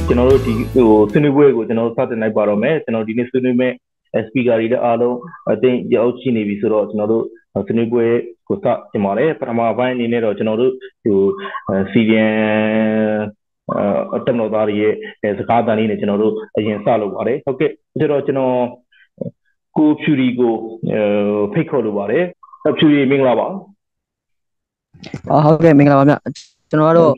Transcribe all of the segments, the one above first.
ကျွန်တော်တို့ဒီဆွေးနွေးပွဲကိုကျွန်တော်တို့စတင်လိုက်ပါတော့မယ်ကျွန်တော်ဒီနေ့ဆွေးနွေးမဲ့ speaker တွေလည်းအားလုံးအသိရောက်ရှိနေပြီဆိုတော့ကျွန်တော်တို့ဆွေးနွေးပွဲကိုစတင်ပါတယ်ပထမပိုင်းအနေနဲ့တော့ကျွန်တော်တို့စီဒီအန်တက်မတော်သားတွေရဲ့စကားအသံလေးနဲ့ကျွန်တော်တို့အရင်စလုပ်ပါတယ်ဟုတ်ကဲ့ဆိုတော့ကျွန်တော်ကိုဖြူရီကိုဖိတ်ခေါ်လိုပါတယ်ဖြူရီမင်္ဂလာပါဟုတ်ကဲ့မင်္ဂလာပါဗျကျွန်တော်ကတော့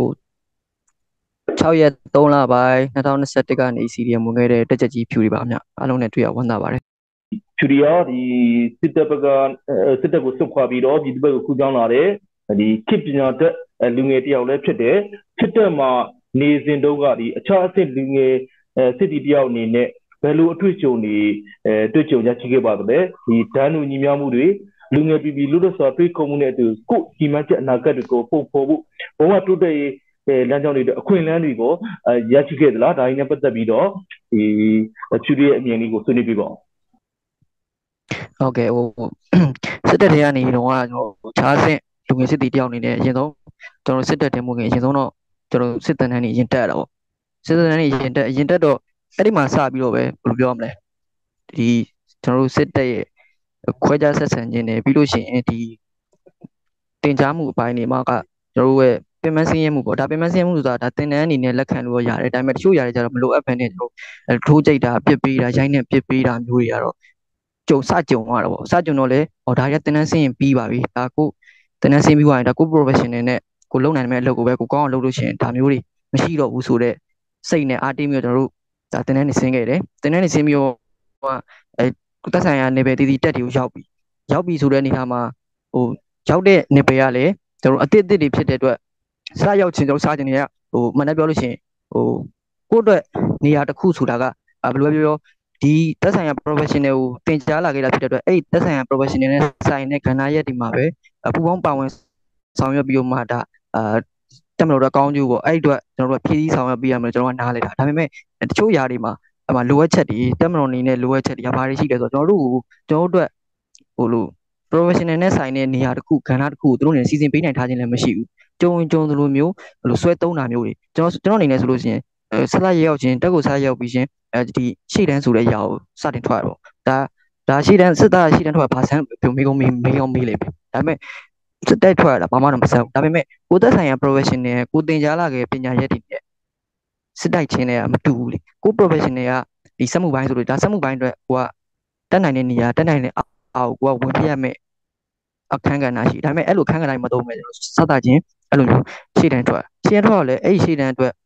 6ရက်3လပိုင်း2021ကနေ CDM ဝင်ခဲ့တဲ့တက်ချက်ကြီးဖြူရီပါဗျအားလုံးနဲ့တွေ့ရဝမ်းသာပါတယ်ဖြူရီရောဒီစစ်တပ်ဘက်ကစစ်တပ်ကိုစုခွာပြီးတော့ဒီဘက်ကိုကူးကြောင်းလာတဲ့ဒီခေတ်ပညာတတ်လူငယ်တယောက်လည်းဖြစ်တယ်ဖြစ်တဲ့မှာနေစဉ်တုန်းကဒီအခြားအစ်လူငယ်စစ်တီတယောက်အနေနဲ့ဘယ်လိုအတွေ့အကြုံတွေတွေ့ကြုံရရှိခဲ့ပါသလဲဒီဒဏ်လူညီများမှုတွေလူငယ်ပြည်ပြည်လူတို့စွာတွေ့ခုံမှုနဲ့အတူကိုဒီမှချက်အနာဂတ်တွေကိုပုံဖော်ဖို့ဘဝတိုးတက်ရေးလမ်းကြောင်းတွေအခွင့်အလမ်းတွေကိုရရှိခဲ့သလားဒါနဲ့ပတ်သက်ပြီးတော့ဒီဖြူရီရဲ့အမြင်လေးကိုဆွေးနွေးပြပါဟုတ်ကဲ့စစ်တပ်တွေကနေတော့ကျွန်တော်ခြားဆင့်လူငယ်စစ်တီတယောက်အနေနဲ့အရင်ဆုံးကျွန်တော်စစ်တပ်တင်မှုငယ်အရင်ဆုံးတော့ကျွန်တော်စစ်တပ်တန်းနေရင်တက်တာပေါ့စစ်တပ်တန်းနေရင်တက်တော့အဲ့ဒီမှာစပြီးတော့ပဲဘယ်လိုပြောရမလဲဒီကျွန်တော်တို့စစ်တပ်ရဲ့ခွဲခြားဆက်ဆံခြင်းနဲ့ပြီးလို့ရှိရင်ဒီတင် जा မှုအပိုင်းတွေမှာကကျွန်တော်တို့ရဲ့ပင်မစင်းရဲမှုပေါ့ဒါပင်မစင်းရဲမှုဆိုတာဒါတင်တန်းအနေနဲ့လက်ခံလို့ရတယ်ဒါပေမဲ့တချို့ຢာတွေကျတော့မလိုအပ်ဘဲနဲ့ကျွန်တော်ထိုးကြိတ်တာပြစ်ပေးတာရိုင်းနဲ့ပြစ်ပေးတာမျိုးတွေကတော့ကြုံရတော့ပေါ့စကြုံတော့လေဒါရတင်တန်းစင်းရင်ပြီးပါပြီဒါကိုတင်တန်းစင်းပြီးသွားရင်ဒါကို professional နဲ့ကိုလုံနိုင်တဲ့အလုပ်ကိုပဲကိုကောင်းအောင်လုပ်လို့ရှိရင်ဒါမျိုးတွေမရှိတော့ဘူးဆိုတော့စိတ်နဲ့အားတင်းပြီးတော့ကျွန်တော်တို့ဒါတင်တန်းနေဆင်းခဲ့တယ်တင်တန်းနေဆင်းပြီးတော့သက်ဆိုင်ရာနေပယ်တည်တည်တက်တွေကိုရောက်ပြီဆိုတဲ့အနေထားမှာရောက်တဲ့နေပယ်ကလည်းကျွန်တော်အစ်တွေဖြစ်တဲ့အတွက်စားရောက်ချင်းကျွန်တော်စားခြင်းတွေကမှန်တယ်ပြောလို့ရှိရင်ကိုယ့်အတွက်နေရာတစ်ခုဆိုတာကဘယ်လိုပြောဒီသက်ဆိုင်ရာ professional ကိုတင် जा လာခဲ့တာဖြစ်တဲ့အတွက်အဲ့သက်ဆိုင်ရာ professional နဲ့ဆိုင်တဲ့ကဏ္ဍရက်ဒီမှာပဲပူပေါင်းပါဝင်ဆောင်ရွက်ပြီးတော့မှဒါတက်မလို့တော့ကောင်းကျိုးပေါ့အဲ့ဒီအတွက်ကျွန်တော်တို့ဖြည့်ဆည်းဆောင်ရွက်ပေးရမယ်ကျွန်တော်ကနားလဲတာဒါပေမဲ့တချို့ຢာတွေမှာလိုအပ်ချက်တွေတက်မလို့နေနဲ့လိုအပ်ချက်တွေဘာတွေရှိလဲဆိုတော့ကျွန်တော်တို့အတွက်လို့ professional နဲ့ဆိုင်တဲ့နေရာတစ်ခုကဏ္ဍတစ်ခုသူတို့နေစီစဉ်ပေးနိုင်ထားခြင်းလည်းမရှိဘူးကြုံသလိုမျိုးဆွဲသုံးတာမျိုးတွေကျွန်တော်အနေနဲ့ဆိုလို့ရှိရင်ဆက်လက်ရောက်ခြင်းတက်ကိုဆက်ရောက်ပြီးခြင်းဒီရှေ့တန်းဆိုတဲ့အရာကိုစတင်ထွက်တော့ဒါရှေ့တန်းစစ်သားရှေ့တန်းထွက်ဘာဆန်းပြုံမေးကုန်မေးလိမ့်မယ်ဒါပေမဲ့စစ်တက်ထွက်ရတာဘာမှတော့မဆက်ဘူးဒါပေမဲ့ကိုသက်ဆိုင်ရာ professional ကိုတင် जा လာခဲ့ပညာရက်တွေနဲ့စစ်တိုက်ခြင်းတွေကမတူဘူးလေကို professional ကဒီစက်မှုပိုင်းဆိုလို့ဒါစက်မှုပိုင်းအတွက်ကိုကတက်နိုင်တဲ့နေရာတက်နိုင်တဲ့အောက်ကိုကဝင်ပြရမယ်အခန်းကဏ္ဍရှိဒါပေမဲ့အဲ့လိုအခန်းကဏ္ဍမသုံးမဲ့စသချင်းအဲ့လိုမျိုးရှေ့တန်းထွက်တော့လေအဲ့ရှေ့တန်းအတွက်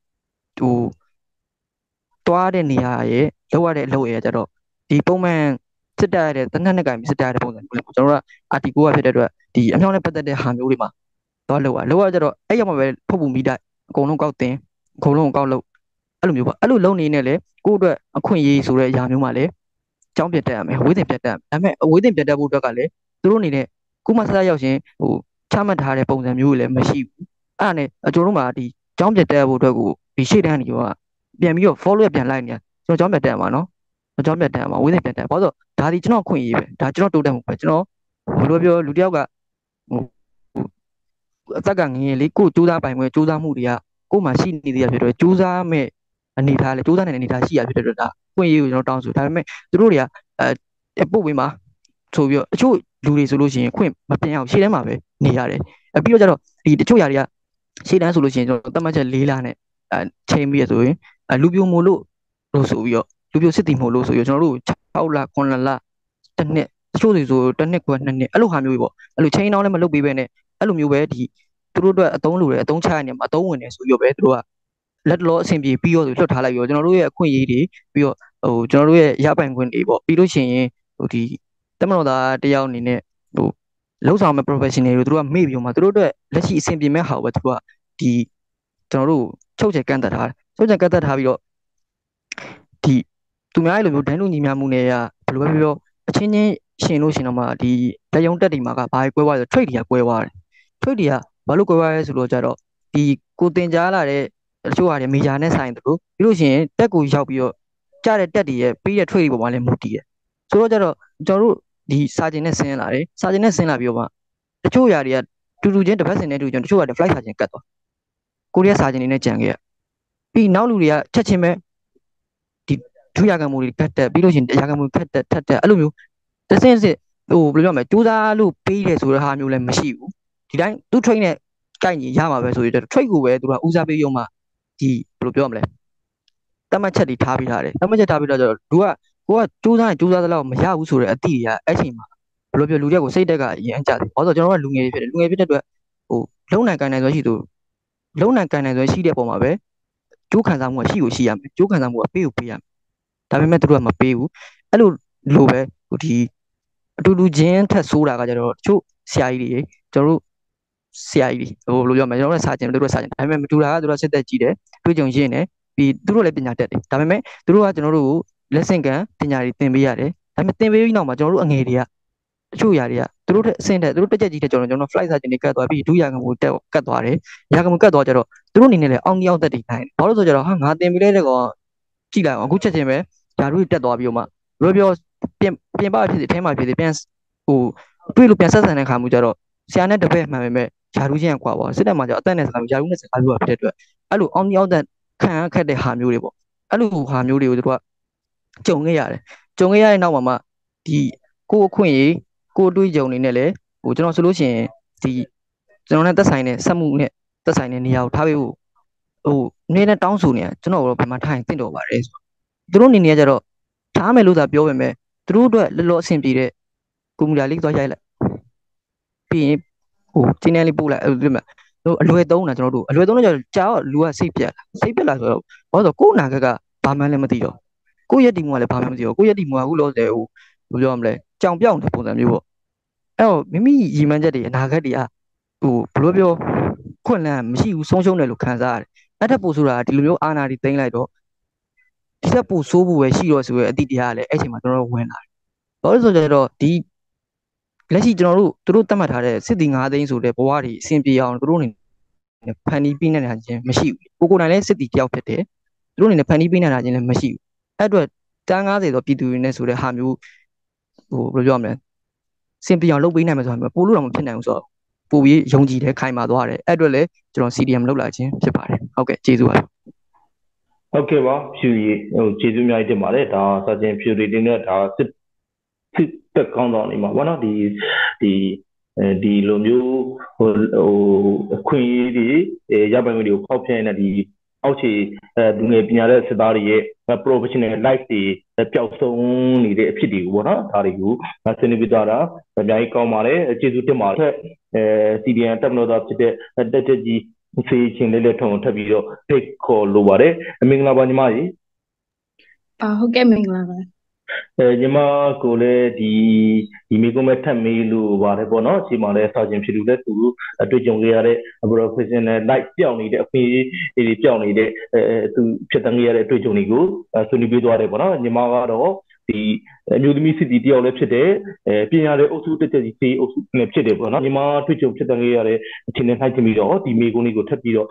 တွားတဲ့နေရာရဲ့လောက်ရတဲ့အလုပ်ရဲ့ကျတော့ဒီပုံမှန်စစ်တပ်ရတဲ့တနက်နဲ့ကင်စစ်တပ်ရတဲ့ပုံစံမျိုးကျွန်တော်တို့ကအာတီကိုကဖြစ်တဲ့အတွက်ဒီအမြောင်းနဲ့ပတ်သက်တဲ့ဟာမျိုးတွေမှာတော့လောက်ရကျတော့အဲ့ရောက်မှပဲဖုတ်ဖို့မိတိုက်အကုန်လုံးကောက်တင်အကုန်လုံးကောက်လို့အဲ့လိုမျိုးပါအဲ့လိုလုံနေနဲ့လေကိုယ့်အတွက်အခွင့်အရေးဆိုတဲ့အရာမျိုးမှာလေကြောင်းပြတ်တက်ရမယ်ဝေးတင်ပြတ်တက်ဒါပေမဲ့အဝေးတင်ပြတ်တက်ဖို့အတွက်ကလည်းသူတို့အနေနဲ့ကုမဆက်ရောက်ရှင်ချမှတ်ထားတဲ့ပုံစံမျိုးတွေလည်းမရှိဘူးအဲ့ဒါနဲ့ကျွန်တော်တို့မှာဒီကြောင်းပြတ်တက်ဖို့အတွက်ကိုဒီရှေ့တန်းတွေကပြန်ပြီးတော့ follow ပြန်လိုက်နေကျွန်တော်ကြောင်းပြတ်တက်မှာနော်ကြောင်းပြတ်တက်မှာဝေးတင်ပြတ်တက်ဘာလို့ဒါဒီကျွန်တော်ခွင့်ရေးပဲဒါကျွန်တော်တိုးတက်မှုပဲကျွန်တော်ဘယ်လိုပြောလူတယောက်ကအသက်ကငငယ်လေးကိုစူးစမ်းပိုင်ခွင့်စူးစမ်းမှုတွေကကို့မှာရှိနေသေးရဖြစ်တော့စူးစမ်းမဲ့အနေထားလေစူးစမ်းနေတဲ့အနေထားရှိရဖြစ်တဲ့အတွက်ဒါခွင့်ရေးကိုကျွန်တော်တောင်းဆိုဒါပေမဲ့သူတို့တွေကပို့ဝေးမှာဆိုပြီးတော့တချို့လူတွေဆိုလို့ရှိရင်ခွင့်မပြင်အောင်ရှေ့တန်းမှာပဲနေရတယ်ပြီးတော့ကျတော့ဒီတချို့ຢာတွေကရှေ့တန်းဆိုလို့ရှိရင်ကျွန်တော်သတ်မှတ်ချက်၄လနဲ့ချိန်ပြီးရဆိုရင်လူပြိုမို့လို့ဆိုပြီးတော့လူပြိုစစ်တီမို့လို့ဆိုပြီးတော့ကျွန်တော်တို့6လ9လတစ်နှစ်တချို့တွေဆိုတစ်နှစ်ကွယ်2နှစ်အဲ့လိုဟာမျိုးတွေပေါ့အဲ့လိုချိန်တောင်းလည်းမလုပ်ပေးပဲနဲ့အဲ့လိုမျိုးပဲဒီသူတို့အတွက်အသုံးလိုတယ်အသုံးချရနေမှာအသုံးဝင်တယ်ဆိုပြီးတော့ပဲသူတို့ကလက်လောအဆင်ပြေပြီးတော့လွတ်ထားလိုက်ပြီးတော့ကျွန်တော်တို့ရဲ့အခွင့်အရေးတွေပြီးတော့ကျွန်တော်တို့ရဲ့ရပိုင်ခွင့်တွေပေါ့ပြီးလို့ရှိရင်ဒီတမန်တော်သားတယောက်အနေနဲ့လုံဆောင်မဲ့ professional တွေသူတို့ကမေ့ပြီးတော့မှသူတို့အတွက်လက်ရှိအဆင်ပြေမဲ့ဟာကိုပဲသူတို့ကဒီကျွန်တော်တို့ချုပ်ချယ်ကန့်သက်ထားပြီးတော့ဒီသူများရဲ့လိုမျိုးဒန်းလူညီများမှုနဲ့ကဘယ်လိုပဲပြောအချင်းချင်းရှင်လို့ရှင်တော့မှဒီလက်ယုံတက်တွေမှာကဘာကွဲသွားလဲ trade တွေကကွဲသွားတယ် trade တွေကဘာလို့ကွဲသွားလဲဆိုတော့ကြတော့ဒီကိုတင် जा လာတဲ့တချို့ဟာတွေ major နဲ့ဆိုင်တယ်လို့ပြီးလို့ရှိရင်တက်ကိုရောက်ပြီးတော့ကြားတဲ့တက်တွေရဲ့ပြီးတဲ့ trade တွေပေါ်မှာလည်းမူတည်တယ်ဆိုတော့ကြတော့ကျွန်တော်တို့ဒီစာကျင်နဲ့ဆင်းလာတယ်စာကျင်နဲ့ဆင်းလာပြီးတော့မှတချို့ຢာတွေကတူတူချင်းတစ်ဖက်စင်နဲ့တူချင်းတချို့က flight စာကျင်ကတ်သွားကိုရီးယားစာကျင်နေနဲ့ကြံခဲ့ရပြီးနောက်လူတွေကချက်ချင်းပဲဒီဒုရကံမှုတွေကတ်တက်ပြီးလို့ရှိရင်ရကံမှုခတ်တက်ထက်တက်အဲ့လိုမျိုးတစ်စင်းစစ်ဟိုဘယ်လိုပြောမလဲကြိုးစားလို့ပေးတယ်ဆိုတဲ့ဟာမျိုးလည်းမရှိဘူးဒီတိုင်းသူ train နဲ့ကိုက်ညီရမှာပဲဆိုပြီးတော့ train ကိုပဲသူကဦးစားပေးရုံမှဒီဘယ်လိုပြောမလဲတတ်မှတ်ချက်တွေထားပြီးထားတယ်တတ်မှတ်ချက်ထားပြီးတော့ကျတော့သူကကိုကကြိုးစားရင်ကြိုးစားသလောက်မရဘူးဆိုတဲ့အသည့်တွေကအဲ့ချိန်မှာဘယ်လိုပြောလူတွေကိုစိတ်တက်ကအရင်ကြတယ်ဘာလို့ဆိုကျွန်တော်ကလူငယ်ဖြစ်တယ်လူငယ်ဖြစ်တဲ့အတွက်ဟိုလုံနိုင်ကိုင်နိုင်ဆိုရှိသူလုံနိုင်ကိုင်နိုင်ဆိုရှိတဲ့ပုံမှာပဲကြိုးခံစားမှုကရှိကိုရှိရမယ်ကြိုးခံစားမှုကပေးကိုပေးရမယ်ဒါပေမဲ့သူတို့ကမပေးဘူးအဲ့လိုပဲဟိုဒီအတူတူချင်းထက်ဆိုးတာကကျတော့တချို့ဆရာကြီးတွေကျွန်တော်တို့ဆရာကြီးတွေဟိုဘယ်လိုပြောမလဲကျွန်တော်တို့စာကျင်သူတို့စာကျင်ဒါပေမဲ့မတူတာကသူတို့စစ်သက်ကြည့်တယ်တွေးကြုံရင်းတယ်ပြီးသူတို့လည်းပညာတတ်တယ်ဒါပေမဲ့သူတို့ကကျွန်တော်တို့ကိုလက်ဆင့်ကမ်းပညာတွေသင်ပေးရတယ်ဒါပေမဲ့သင်ပေးပြီးနောက်မှာကျွန်တော်တို့အငယ်တွေကတချို့ຢာတွေကသူတို့အဆင့်တက်သူတို့တက်ချက်ကြီးတဲ့ကျွန်တော်တို့ flight စာကျင်တွေကတ်သွားပြီးဒုရကံကိုတက်ကတ်သွားတယ်ရကံကိုကတ်သွားကြတော့သူတို့အနေနဲ့လည်းအောင်းတယောက်တက်တည်နိုင်တယ်ဘာလို့ဆိုကြတော့ဟာငါသင်ပေးလိုက်တဲ့ကောင်ကြည့်လိုက်အောင်အခုချက်ချင်းပဲဓာတ်တွေတက်သွားပြီးတော့မှဘယ်လိုပြောပြင်ပဖြစ်စီအဲထဲမှာဖြစ်စီပြန်ဟိုတွေ့လို့ပြန်ဆက်ဆံတဲ့ခါမှကြတော့ဆရာနဲ့တပည့်မှန်ပေမဲ့ဓာတ်ချင်းကွာပေါ့စစ်တပ်မှာကျတော့အသက်နဲ့စကားဓာတ်နဲ့စကားပြောဖြစ်တဲ့အတွက်အဲ့လိုအောင်းတယောက်တက်ခံခက်တဲ့ဟာမျိုးတွေပေါ့အဲ့လိုဟာမျိုးတွေကိုသူတို့ကကြုံခဲ့ရတယ်ကြုံခဲ့ရတဲ့နောက်မှာမှဒီကိုအခွင့်ရေးကိုတွေးကြုံနေနဲ့လေဟိုကျွန်တော်ဆိုလို့ရှိရင်ဒီကျွန်တော်နဲ့သက်ဆိုင်တဲ့စက်မှုနဲ့သက်ဆိုင်တဲ့နေရာကိုထားပေးဖို့ဟိုနေနဲ့တောင်းဆိုနေကျွန်တော်တို့ဘယ်မှာထိုင်သင့်တော်ပါတယ်ဆိုသူတို့အနေနဲ့ကျတော့ထားမယ်လို့သာပြောပေမဲ့သူတို့အတွက်လောလောအဆင်ပြေတဲ့ကွန်ပျူတာလေးသွားရိုက်လိုက်ပြီးရင်ဟိုကျင်းနေလေးပို့လိုက်အဲ့လိုမျိုးတို့အလွယ်သုံးတာကျွန်တော်တို့အလွယ်သုံးတော့ကြာတော့လူကစိတ်ပြတ်လာဆိုတော့ဘာလို့ဆိုကိုယ်နာခက်ကဘာမှလည်းမသိတော့ကိုယ့်ရက်တီမှုကလည်းဘာမှမသိတော့ကိုယ့်ရက်တီမှုကအခုလို့ဆိုဟိုဘယ်လိုပြောမလဲကြောင်ပြောင်းတဲ့ပုံစံမျိုးပေါ့အဲ့တော့မိမိရည်မှန်းချက်တွေအနာဂတ်တွေကဟိုဘယ်လိုပြောခွင့်လန်းမရှိဘူးဆုံးရှုံးတယ်လို့ခံစားရတယ်အဲ့ထက်ပိုဆိုတာဒီလိုမျိုးအာဏာတွေသိမ်းလိုက်တော့ဒီထက်ပိုဆိုးဖို့ပဲရှိတော့ဆိုရဲအတိတရားကလည်းအဲ့ချိန်မှာကျွန်တော်တို့ဝင်လာတယ်ဘာလို့ဆိုတော့ဒီလက်ရှိကျွန်တော်တို့သူတို့သတ်မှတ်ထားတဲ့စစ်တီ9သိန်းဆိုတဲ့ဘဝတွေအဆင်ပြေအောင်သူတို့အနေနဲ့ဖန်တီးပေးနေတာချင်းမရှိဘူးကိုယ်တိုင်လည်းစစ်တီတယောက်ဖြစ်တယ်သူတို့အနေနဲ့ဖန်တီးပေးနေတာချင်းလည်းမရှိဘူးအဲ့အတွက်တန်း90ဆိုပြည်သူတွေနဲ့ဆိုတဲ့ဟာမျိုးဟိုဘယ်လိုပြောမလဲစင်ပြေအောင်လုပ်ပေးနိုင်မှာဆိုတာမျိုးပို့လို့တော့မဖြစ်နိုင်ဘူးဆိုတော့ပို့ပြီးယုံကြည်တယ်ခိုင်မာသွားတယ်အဲ့အတွက်လည်းကျွန်တော် CDM လောက်လာခြင်းဖြစ်ပါတယ်ဟုတ်ကဲ့ကျေးဇူးပါဟုတ်ကဲ့ပါဖြူရီဟိုကျေးဇူးအများကြီးတင်ပါတယ်ဒါစာချင်းဖြူရီတင်တဲ့ဒါစစ်တက်ကောင်းတော့နေမှာဘောနော်ဒီလိုမျိုးဟိုအခွင့်အရေးတွေရပိုင်ခွင့်တွေကိုဖောက်ဖျက်နေတဲ့ဒီအောက်ခြေလူငယ်ပညာတဲ့စစ်သားတွေရဲ့ professional life တွေပျောက်ဆုံးနေတဲ့အဖြစ်တွေကိုပေါ့နော်ဒါတွေကိုဆွေးနွေးပြသွားတာအများကြီးကောင်းပါတယ်ကျေးဇူးတင်ပါတယ်CDN တက်မလို့တော့ဖြစ်တဲ့တက်တက်ကြီးဖေးချင်းလေးထုံထပ်ပြီးတော့ဖိတ်ခေါ်လိုပါတယ်မင်္ဂလာပါညီမကြီးဟုတ်ကဲ့မင်္ဂလာပါညီမကိုလည်းဒီမိကုံးမဲ့ထပ်မေးလို့ပါတယ်ပေါ့နော်ဒီမှာလည်းစာချင်းဖြစ်လို့လည်းသူအတွေ့အကြုံခဲ့ရတဲ့ professional life ပြောင်းနေတဲ့အဖေးတွေပြောင်းနေတဲ့သူဖြစ်တဲ့ရတဲ့အတွေ့အကြုံတွေကိုဆွေးနွေးပေးသွားတယ်ပေါ့နော်ညီမကတော့ဒီအမျိုးသမီးစစ်တီတယောက်လည်းဖြစ်တယ်ပညာရေးအုပ်စုတက်တက်ကြီးဖေးအုပ်စုလည်းဖြစ်တယ်ပေါ့နော်ညီမတွေ့ကြုံဖြစ်တဲ့ရတဲ့အခြေအနေနိုင်ချင်ပြီးတော့ဒီမိကုံးလေးကိုထပ်ပြီးတော့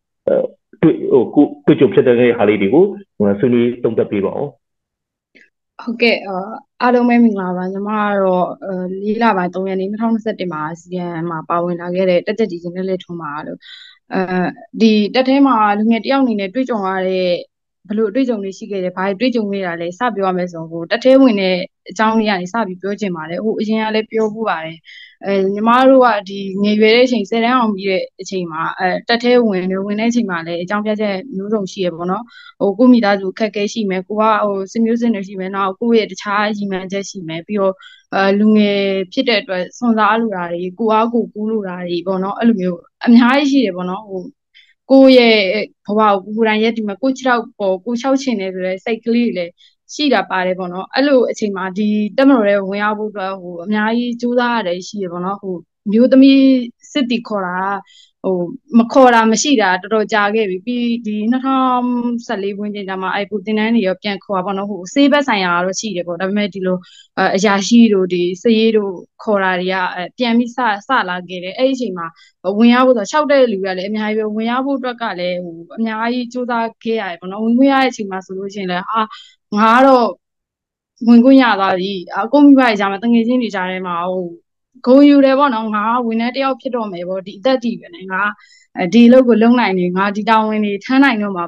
တွေ့ကြုံဖြစ်တဲ့ဟာလေးတွေကိုဆွေးနွေးသုံးသပ်ပေးပါဦးဟုတ်ကဲ့အားလုံးပဲမင်္ဂလာပါညီမကတော့4 လပိုင်း3 ရက်နေ့2021မှာ CDM မှာပါဝင်လာခဲ့တဲ့တက်တက်ကြီးချင်းလေးထုံးပါလို့ဒီတက်ထဲမှာလူငယ်တယောက်အနေနဲ့တွေ့ကြုံရတဲ့ဘလို့တွေ့ကြုံနေရှိခဲ့တယ်ဘာတွေ့ကြုံနေတာလဲစပြောရမယ်ဆိုတော့တက်ထဲဝင်တဲ့အကြောင်းလေးကနေစပြီးပြောချင်ပါတယ်ဟိုအရင်ကလည်းပြောဖို့ပါတယ်ညီမတို့ကဒီငယ်ရွယ်တဲ့အချိန်10 တန်းအောင်ပြီးတဲ့အချိန်မှာတက်ထဲဝင်တဲ့အချိန်မှာလည်းအကြောင်းပြချက်မျိုးစုံရှိရပေါ့နော်ဟိုကိုမိသားစုခက်ခဲရှိမယ်ကိုကဟိုစမျိုးစင်တွေရှိမယ်နောက်ကိုရဲ့တခြားရည်မှန်းချက်ရှိမယ်ပြီးတော့လူငယ်ဖြစ်တဲ့အတွက်စွန်စားလိုတာတွေကိုအားကိုကူးလိုတာတွေပေါ့နော်အဲ့လိုမျိုးအများကြီးရှိတယ်ပေါ့နော်ဟိုကိုရဲ့ဘဝကိုကိုယ်တိုင်ရဲ့ဒီမှာကို6ပေါ်ကို6ချင်တယ်ဆိုတဲ့စိတ်ကလေးလည်းရှိတာပါတယ်ပေါ့နော်အဲ့လိုအချိန်မှာဒီတက်မတော်ရဲ့ဝင်ရောက်ဖို့အတွက်ဟိုအများကြီးကြိုးစားရတယ်ရှိရပေါ့နော်ဟိုမျိုးသမီးစစ်တီခေါ်တာဟိုမခေါ်တာမရှိတာတော်တော်ကြာခဲ့ပြီပြီးဒီ2014ဝန်းကျင်ကျမှအဲ့ပူတင်တန်းတွေရောပြန်ခေါ်ပါပေါ့နော်ဟိုစေးဘက်ဆိုင်ရာတော့ရှိတယ်ပေါ့ဒါပေမဲ့ဒီလိုအရာရှိတို့ဒီစရေးတို့ခေါ်တာတွေကပြန်ပြီးစလာခဲ့တယ်အဲ့ဒီအချိန်မှာဝင်ရောက်ဖို့ဆို6တဲ့လူကလည်းအများကြီးပဲဝင်ရောက်ဖို့အတွက်ကလည်းဟိုအများကြီးစူးစမ်းခဲ့ရတယ်ပေါ့နော်ဝင်ခွင့်ရတဲ့အချိန်မှာဆိုလို့ရှိရင်လည်းငါကတော့ဝင်ခွင့်ရသွားပြီအကုန်မိဘတွေကြားမှာတငယ်ချင်းတွေကြားထဲမှာဟိုဂုံယူတယ်ပေါ့နော်ငါဝင်တဲ့တယောက်ဖြစ်တော့မယ်ပေါ့ဒီအသက်ကြီးပဲနဲ့ငါဒီအလုပ်ကိုလုပ်နိုင်နေငါဒီတာဝန်တွေထမ်းနိုင်တော့မှာ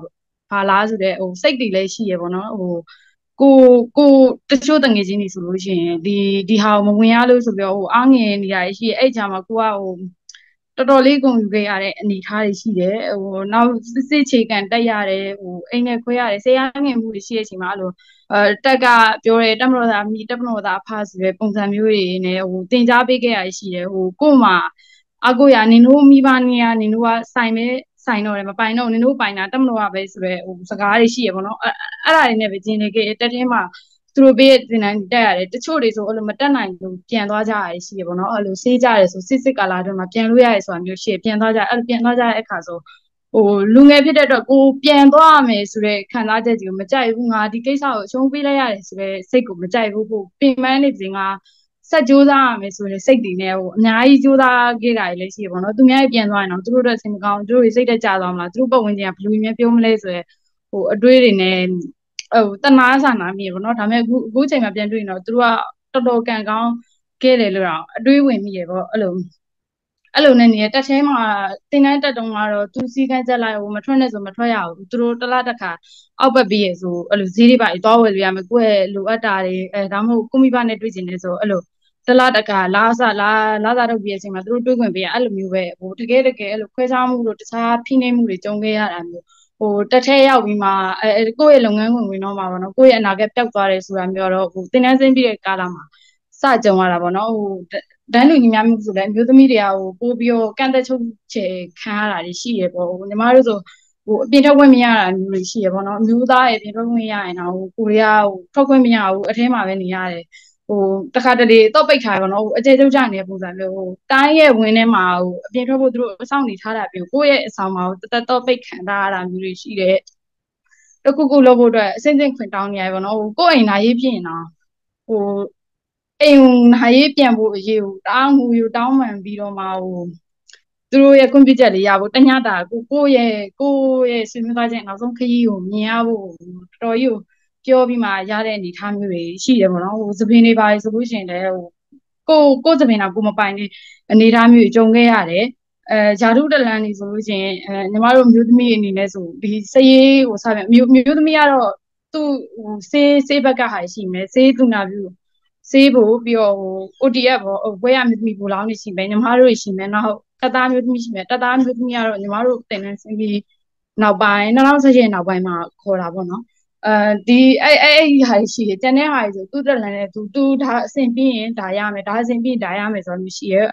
ဘာလားဆိုတဲ့စိတ်တွေလည်းရှိရပေါ့နော်ကိုတချို့တငယ်ချင်းတွေဆိုလို့ရှိရင်ဒီဟာကိုမဝင်ရလို့ဆိုပြီးတော့အားငယ်နေရရှိရဲ့အဲ့ချာမှာကိုကတော်တော်လေးကုန်ယူခဲ့ရတဲ့အနေအထားတွေရှိတယ်နောက်စစ်ချေကန်တက်ရတယ်အိမ်နဲ့ခွဲရတယ်ဆရာငယ်မှုတွေရှိတဲ့အချိန်မှာအဲ့လိုတက်ကပြောတယ်တက်မတော်သားမိတက်မတော်သားအဖဆိုတဲ့ပုံစံမျိုးတွေနဲ့တင် जा ပေးခဲ့ရရှိတယ်ကို့မှာအကိုရနင်တို့မိဘနေရနင်တို့ကဆိုင်တော့တယ်မပိုင်တော့နင်တို့ပိုင်တာတက်မတော်ကပဲဆိုတော့စကားတွေရှိရပေါ့နော်အဲ့ဒါတွေနဲ့ပဲကျင်းနေခဲ့တက်ထဲမှာသူတို့ပေးတဲ့သင်တန်းတက်ရတယ်တချို့တွေဆိုအဲ့လိုမတက်နိုင်ဘူးပြန်သွားကြရတယ်ရှိရပေါ့နော်အဲ့လိုဆေးကြတယ်ဆိုစစ်ကာလာတွေမှာပြန်လို့ရတယ်ဆိုတာမျိုးရှိရပြန်သွားကြအဲ့ပြန်သွားကြတဲ့အခါဆိုလူငယ်ဖြစ်တဲ့အတွက်ကိုပြန်သွားရမယ်ဆိုတဲ့ခံစားချက်ကြီးကိုမကြိုက်ဘူးငါဒီကိစ္စကိုအရှုံးပေးလိုက်ရတယ်ဆိုတဲ့စိတ်ကိုမကြိုက်ဘူးကိုပင်ပန်းနေစဉ်ကဆက်ကြိုးစားရမယ်ဆိုတဲ့စိတ်တွေနဲ့အများကြီးကြိုးစားခဲ့တာလည်းရှိရပေါ့နော်သူများပြန်သွားရင်တော့သူတို့အတွက်စိတ်မကောင်းသူတို့စိတ်တက်ကြသွားမလားသူတို့ပတ်ဝန်းကျင်ကဘယ်လိုမျိုးပြောမလဲဆိုတဲ့အတွေးတွေနဲ့တနာစာနာမိရပေါ့နော်ဒါပေမဲ့အခုချိန်မှာပြန်တွေ့ရင်တော့သူတို့ကတော်တော်ကံကောင်းခဲ့တယ်လို့တော့အတွေးဝင်မိရပေါ့အဲ့လိုနဲ့နေတက်ချင်းမှာတင်တန်းတက်တုံးကတော့သူစီကန်းချက်လိုက်မထွက်နဲ့ဆိုမထွက်ရဘူးသူတို့တစ်လတစ်ခါအောက်ပတ်ပြီးရဆိုအဲ့လိုဈေးတွေပါသွားဝယ်လို့ရမယ်ကိုယ့်ရဲ့လိုအပ်တာတွေဒါမှမဟုတ်ကိုမိဘနဲ့တွေ့ကျင်နေဆိုအဲ့လိုတစ်လတစ်ခါလာစားထုတ်ပြီးအချိန်မှာသူတို့တွေ့ခွင့်ပေးရအဲ့လိုမျိုးပဲတကယ်အဲ့လိုခွဲခြားမှုတို့တခြားဖိနှိပ်မှုတွေကြုံခဲ့ရတာမျိုးတက်ထဲရောက်ပြီးမှကိုယ့်ရဲ့လုပ်ငန်းဝင်တော့မှာပေါ့နော်ကိုယ့်ရဲ့အနာဂတ်ပျောက်သွားတယ်ဆိုတာမျိုးတော့တင်တန်းဆင်းပြီးတဲ့ကာလမှာစကြုံရတာပေါ့နော်တန်းလူညီများမှုဆိုလည်းအမျိုးသမီးတွေကပို့ပြီးတော့ကန့်သက်ချုပ်ချယ်ခံရတာတွေရှိရပေါ့ညီမတို့ဆိုအပြင်ထွက်ခွင့်မရတာမျိုးတွေရှိရပေါ့နော်အမျိုးသားရဲ့အပြင်ထွက်ခွင့်ရရင်တော့ကိုရီးယားထွက်ခွင့်မရဘူးအထဲမှာပဲနေရတယ်တခါတလေတော့ပိတ်ထားရပေါ့နော်အကျဲချုပ်ကြနေတဲ့ပုံစံမျိုးတိုင်းရဲ့ဝင်းထဲမှာအပြင်ထွက်ဖို့သူတို့အဆောင်နေထားတာပြီးကိုယ့်ရဲ့အဆောင်မှာတသက်တော့ပိတ်ခံထားရတာမျိုးတွေရှိတယ်တခုလုပ်ဖို့အတွက်အစင်းစင်းခွင့်တောင်းနေရပေါ့နော်ကိုယ့်အိမ်နာရေးဖြစ်ရင်တော့အိမ်နာရေးပြန်ဖို့အရေးကိုတောင်းတောင်းမှန်ပြီးတော့မှသူတို့ရဲ့ကွန်ပျူတာလေးရဖို့တညတာကိုယ့်ရဲ့ဆွေမျိုးသားချင်းနောက်ဆုံးခရီးကိုမြင်ရဖို့တော်တော်ကြီးကိုပြောပြီးမှရတဲ့အနေထားမျိုးတွေရှိတယ်ပေါ့နော်သပင်တွေပါဆိုလို့ရှိရင်လည်းကိုသပင်တော့ကိုမပိုင်တဲ့အနေထားမျိုးကြုံခဲ့ရတယ်ဂျာတုတလန်နေဆိုလို့ရှိရင်ညီမတို့မျိုးသမီးအနေနဲ့ဆိုဒီစရေးကိုစပြန်မျိုးသမီးကတော့သူ့ဆေးဘက်ကဟာရှိမယ်ဆေးသူနာပြုဆေးဖို့ပြီးတော့OTF ဘွဲရမျိုးသမီးဘူလောင်းနေရှိမယ်ညီမတို့ရှိမယ်နောက်တက်သားမျိုးသမီးရှိမယ်တက်သားမျိုးသမီးကတော့ညီမတို့တင်နေစင်းပြီးနောက်ပိုင်း2018နောက်ပိုင်းမှာခေါ်တာပေါ့နော်ဒီအဲ့ဟာရှိတယ်ကျန်တဲ့ဟာဆိုသူ့တက်လန်နဲ့သူဒါအဆင်ပြေရင်ဒါရမယ်ဒါအဆင်ပြေဒါရမယ်ဆိုတော့မရှိရဲ့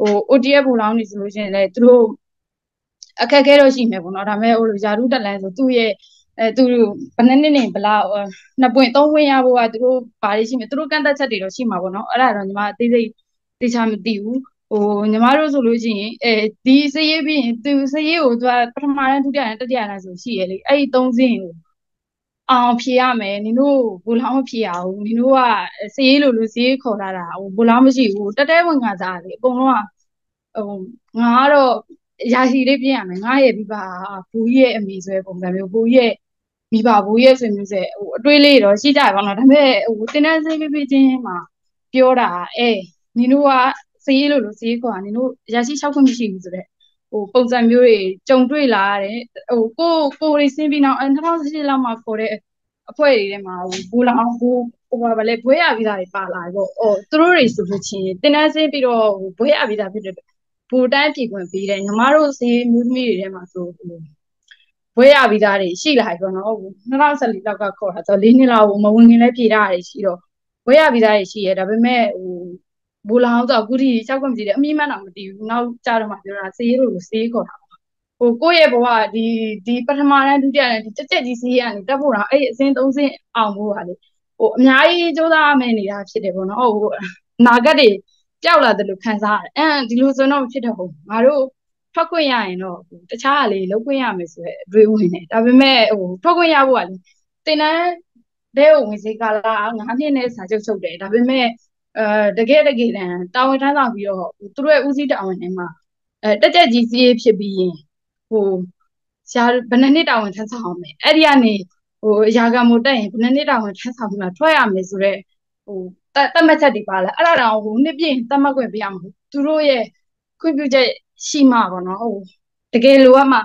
OTF ဘူလောင်းနေဆိုလို့ရှိရင်လည်းသူတို့အခက်အခဲတော့ရှိမယ်ပေါ့နော်ဒါပေမဲ့ယာရုတက်လန်ဆိုသူ့ရဲ့သူဘယ်နှစ်နေဘလောက်2ပွင့်3ပွင့်ရဖို့ကသူတို့ဘာတွေရှိမယ်သူတို့ကန့်သက်ချက်တွေတော့ရှိမှာပေါ့နော်အဲ့ဒါတော့ညီမအသေးစိတ်သိချမသိဘူးညီမတို့ဆိုလို့ရှိရင်ဒီစရေးပြီးရင်သူစရေးကိုသူကပထမတန်းဒုတိယတန်းတတိယတန်းဆိုရှိရလေအဲ့ဒီ3စင်းကိုအောင်ဖြေရမယ်နင်တို့ဘူလောင်းမဖြေရဘူးနင်တို့ကစရေးလို့စရေးခေါ်လာတာဘူလောင်းမရှိဘူးတက်တဲဝင်ခါစားလေအကုန်လုံးကငါကတော့ရာရှိလေးပြင်ရမယ်ငါရဲ့မိဘဘူကြီးရဲ့အမိဆိုတဲ့ပုံစံမျိုးဘူကြီးရဲ့မိဘဘူကြီးရဲ့ဆွေမျိုးဆက်အတွေးလေးတော့ရှိကြပါတော့ဒါပေမဲ့တင်တန်းစေးပေးချင်းမှာပြောတာနင်တို့ကစရေးလို့စရေးခေါ်တာနင်တို့ရာရှိ6ခွင့်မရှိဘူးဆိုတဲ့ပုံစံမျိုးတွေကြုံတွေ့လာရတယ်ကိုတွေစင်းပြီးနောက်2018လောက်မှာခေါ်တဲ့အဖွဲ့တွေထဲမှာဘူလောင်ဘာလဲဘွဲရပြီးသားတွေပါလာတယ်ပေါ့သူတို့တွေဆိုလို့ချင်းတင်တန်းစင်းပြီးတော့ဘွဲရပြီးသားဖြစ်တဲ့ဘူတန်းပြည်ခွင့်ပေးတယ်ညီမတို့စည်းမျိုးသမီးတွေထဲမှာဆိုဘွဲရပြီးသားတွေရှိလာပြီပေါ့နော်2014လောက်ကခေါ်တာဆို4နှစ်လောက်မဝင်ခင်လည်းဖြေတာတွေရှိတော့ဘွဲရပြီးသားတွေရှိရဲဒါပေမဲ့ဘူလောင်ဆိုအခုထိ6ခွင့်မရှိတယ်အမိမှန်တော့မသိဘူးနောက်ကြတော့မှပြောတာစေးလို့စေးခေါ်တာကိုယ့်ရဲ့ဘဝဒီပထမတန်းဒုတိယတန်းဒီတက်ကြီးစေးရနေတက်ဖို့တော့အဲ့အစင်း3စင်းအောင်ဖို့ဟာလေအများကြီးကြိုးစားရမယ်နေတာဖြစ်တယ်ပေါ့နော်နာဂတ်တွေပျောက်လာတယ်လို့ခံစားရတယ်ဒီလိုဆိုတော့ဖြစ်တော့ငါတို့ထွက်ခွင့်ရရင်တော့တခြားဟာလေးလုပ်ခွင့်ရမယ်ဆိုတဲ့အတွေးဝင်တယ်ဒါပေမဲ့ထွက်ခွင့်ရဖို့ကလေတင်တန်းတဲ့ဝင်စေကာလာ9နှစ်နဲ့စာချုပ်တယ်ဒါပေမဲ့တကယ်တန်တာဝန်ထမ်းဆောင်ပြီးတော့သူတို့ရဲ့ဦးစီးတာဝန်တွေမှာတက်ကြကြီးစီးဖြစ်ပြီးရင်ရှားဘယ်နှစ်တာဝန်ထမ်းဆောင်အောင်လဲအဲ့ဒီကနေရာဂံမို့တက်ရင်ဘယ်နှစ်တာဝန်ထမ်းဆောင်ပြီးမှထွက်ရမယ်ဆိုတော့တတ်မှတ်ချက်တွေပါလဲအဲ့ဒါတော့နှစ်ပြည့်တတ်မှတ်ခွင့်ပေးရမှာသူတို့ရဲ့ခွင့်ပြုချက်ရှိမှာပေါ့နော်တကယ်လိုအပ်မှ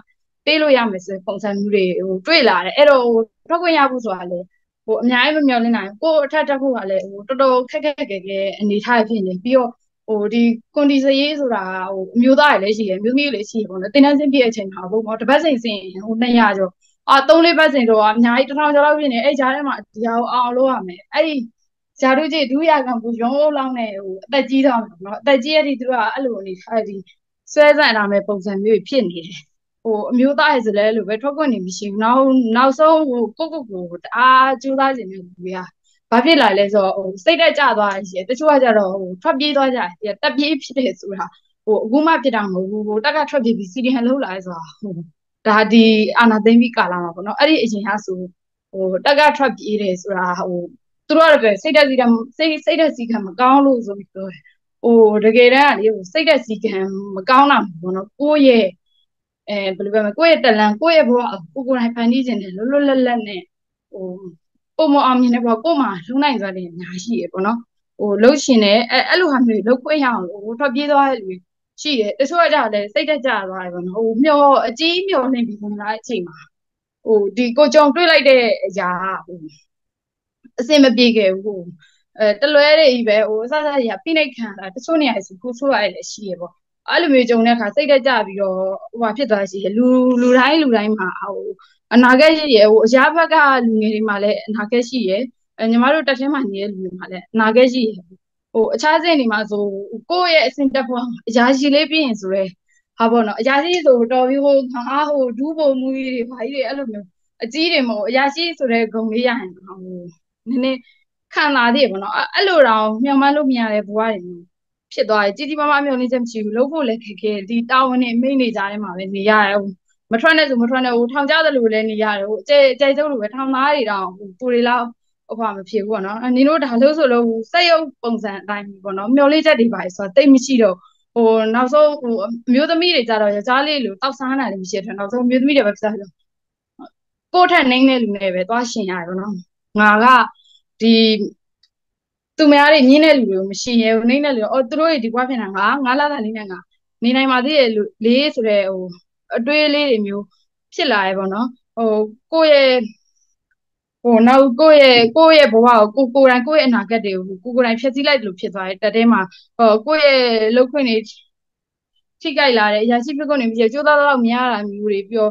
ပေးလို့ရမယ်ဆိုတဲ့ပုံစံမျိုးတွေတွေ့လာတယ်အဲ့တော့ထွက်ခွင့်ရဖို့ဆိုတာလေအများကြီးမမျှော်လင့်နိုင်ကိုအထက်တက်ဖို့ကလည်းတော်တော်ခက်အနေထားဖြစ်နေပြီးတော့ဒီကွန်ဒီစရေးဆိုတာအမျိုးသားတွေလည်းရှိတယ်မျိုးသမီးတွေလည်းရှိတယ်ပေါ့နော်တင်တန်းစင်းပြည့်အချိန်မှာဘုံတော့တစ်ပတ်စိန်စင်200ကျော်3-4ပတ်စဉ်တော့အများကြီး1000ကျော်လောက်ဖြစ်နေအဲ့ကြားထဲမှာဒီဟာကိုအောင်လုပ်ရမယ်အဲ့ဒီဇာတုကြီးဒုရကံကိုရုံးလောက်နဲ့အသက်ကြီးတော့မယ်နော်အသက်ကြီးရတဲ့သူကအဲ့လိုအနေထားဒီဆွဲဆန့်လာမဲ့ပုံစံမျိုးဖြစ်နေတယ်အမျိုးသားရဲ့ဆိုလဲအဲ့လိုပဲထွက်ခွင့်နေမရှိဘူးနောက်ဆုံးကိုတအားကြိုးစားခြင်းနဲ့လူတွေကဘာဖြစ်လာလဲဆိုတော့စိတ်တက်ကြသွားရရှိတယ်တချို့ကကြတော့ထွက်ပြေးသွားကြတယ်တက်ပြေးဖြစ်တယ်ဆိုတာအခုမှဖြစ်တာမဟုတ်ဘူးတက်ကထွက်ပြေးပြီးစီဒီဟန်လှုပ်လာဆိုတာဒါဒီအာနာသိမ့်ပြီးကာလာမှာပေါ့နော်အဲ့ဒီအရင်ကဆိုတက်ကထွက်ပြေးတယ်ဆိုတာသူတို့ကလည်းစိတ်တက်စီကံမကောင်းလို့ဆိုပြီးပြောတယ်တကယ်တမ်းကလေစိတ်တက်စီကံမကောင်းတာပေါ့နော်ကိုယ့်ရဲ့ဘယ်လိုပြောမလဲကိုယ့်ရဲ့တလန်ကိုယ့်ရဲ့ဘဝကိုယ်တိုင်ဖန်တီးခြင်းနဲ့လွတ်လပ်နဲ့ပုံမအောင်မြင်တဲ့ဘဝကိုယ်မှာလုံနိုင်စွာတွေအများရှိရပေါ့နော်လှုပ်ရှင်နဲ့အဲ့လိုဟာမျိုးလှုပ်ခွင့်ရအောင်ထွက်ပြေးသွားတဲ့လူရှိတယ်တချို့ကကြတယ်စိတ်တက်ကြသွားတယ်ပေါ့နော်အကြီးမျောနေပြီပုံလားအချိန်မှာဒီကိုကြုံတွေ့လိုက်တဲ့အရာအစင်မပြေခဲ့ဘူးတလွဲတွေကြီးပဲအစရဖိနှိပ်ခံတာတချို့နေရာဆိုကိုဆိုးရတယ်လည်းရှိရပေါ့အဲ့လိုမျိုးကြုံတဲ့အခါစိတ်တက်ကြပြီးတော့ဖြစ်သွားရှိရလူတိုင်းမှာအနာဂတ်ရှိရအရာဘက်ကလူငယ်တွေမှာလည်းအနာဂတ်ရှိရညီမတို့တက်ထဲမှာနေတဲ့လူတွေမှာလည်းအနာဂတ်ရှိရအခြားစင်တွေမှာဆိုကိုယ့်ရဲ့အစင်တက်ဖို့အရာရှိလေးပြီးရင်ဆိုရဲဟာပေါ့နော်အရာရှိဆိုတော်ပြီးဒူးပုံမူကြီးတွေဘာကြီးတွေအဲ့လိုမျိုးအကြီးတွေမဟုတ်အရာရှိဆိုတဲ့ဂုံလေးရရင်နည်းနည်းခံလာသေးပေါ့နော်အဲ့လိုတော့မျှော်မှန်းလို့မရတဲ့ဘဝတွေမျိုးဖြစ်သွားတယ်ကြီးကြီးမားမားမျှော်လင့်ချက်မရှိဘူးလို့ဖို့လည်းခက်ခဲဒီတာဝန်နဲ့မိတ်နေကြတဲ့မှာပဲနေရတယ်မထွက်နဲ့ဆိုမထွက်နဲ့ထောင်ကြတယ်လို့လည်းနေရတယ်ကြဲကျုပ်လိုပဲထောင်သားတွေတော့ပူတွေလောက်မဖြစ်ဘူးပေါ့နော်နင်တို့ဒါလို့ဆိုလို့စက်ရုပ်ပုံစံအတိုင်းပေါ့နော်မျော်လင့်ချက်တွေပါဆိုတော့တိတ်မရှိတော့နောက်ဆုံးအမျိုးသမီးတွေကြတော့ယောက်ျားလေးလို့တောက်စားနိုင်လည်းမရှိတဲ့နောက်ဆုံးအမျိုးသမီးတွေပဲဖြစ်သွားတယ်ကိုယ့်ထက်နှိမ့်တဲ့လူတွေပဲသွားရှင်ရတယ်ပေါ့နော်ငါကဒီသူများတွေညင်းတဲ့လူတွေကိုမရှင်ရဲဘူးနှိမ့်တဲ့လူသူတို့တွေဒီကွာဖြစ်နေတာငါလာတာလေးနဲ့ငါနေနိုင်ပါသေးတယ်လေးဆိုတဲ့အတွေးလေးတွေမျိုးဖြစ်လာရဲပေါ့နော်ကိုယ့်ရဲ့နောက်ကိုယ့်ရဲ့ဘဝကိုကိုယ်တိုင်ကိုယ့်ရဲ့အနာဂတ်တွေကိုကိုယ်တိုင်ဖျက်ဆီးလိုက်လို့ဖြစ်သွားတယ်တက်ထဲမှာကိုယ့်ရဲ့လုပ်ခွင့်တွေထိကြိုက်လာတယ်အရာရှိဖြစ်ကုန်နေပြီးကြိုးသားတော့မရတာမျိုးတွေပြီးတော့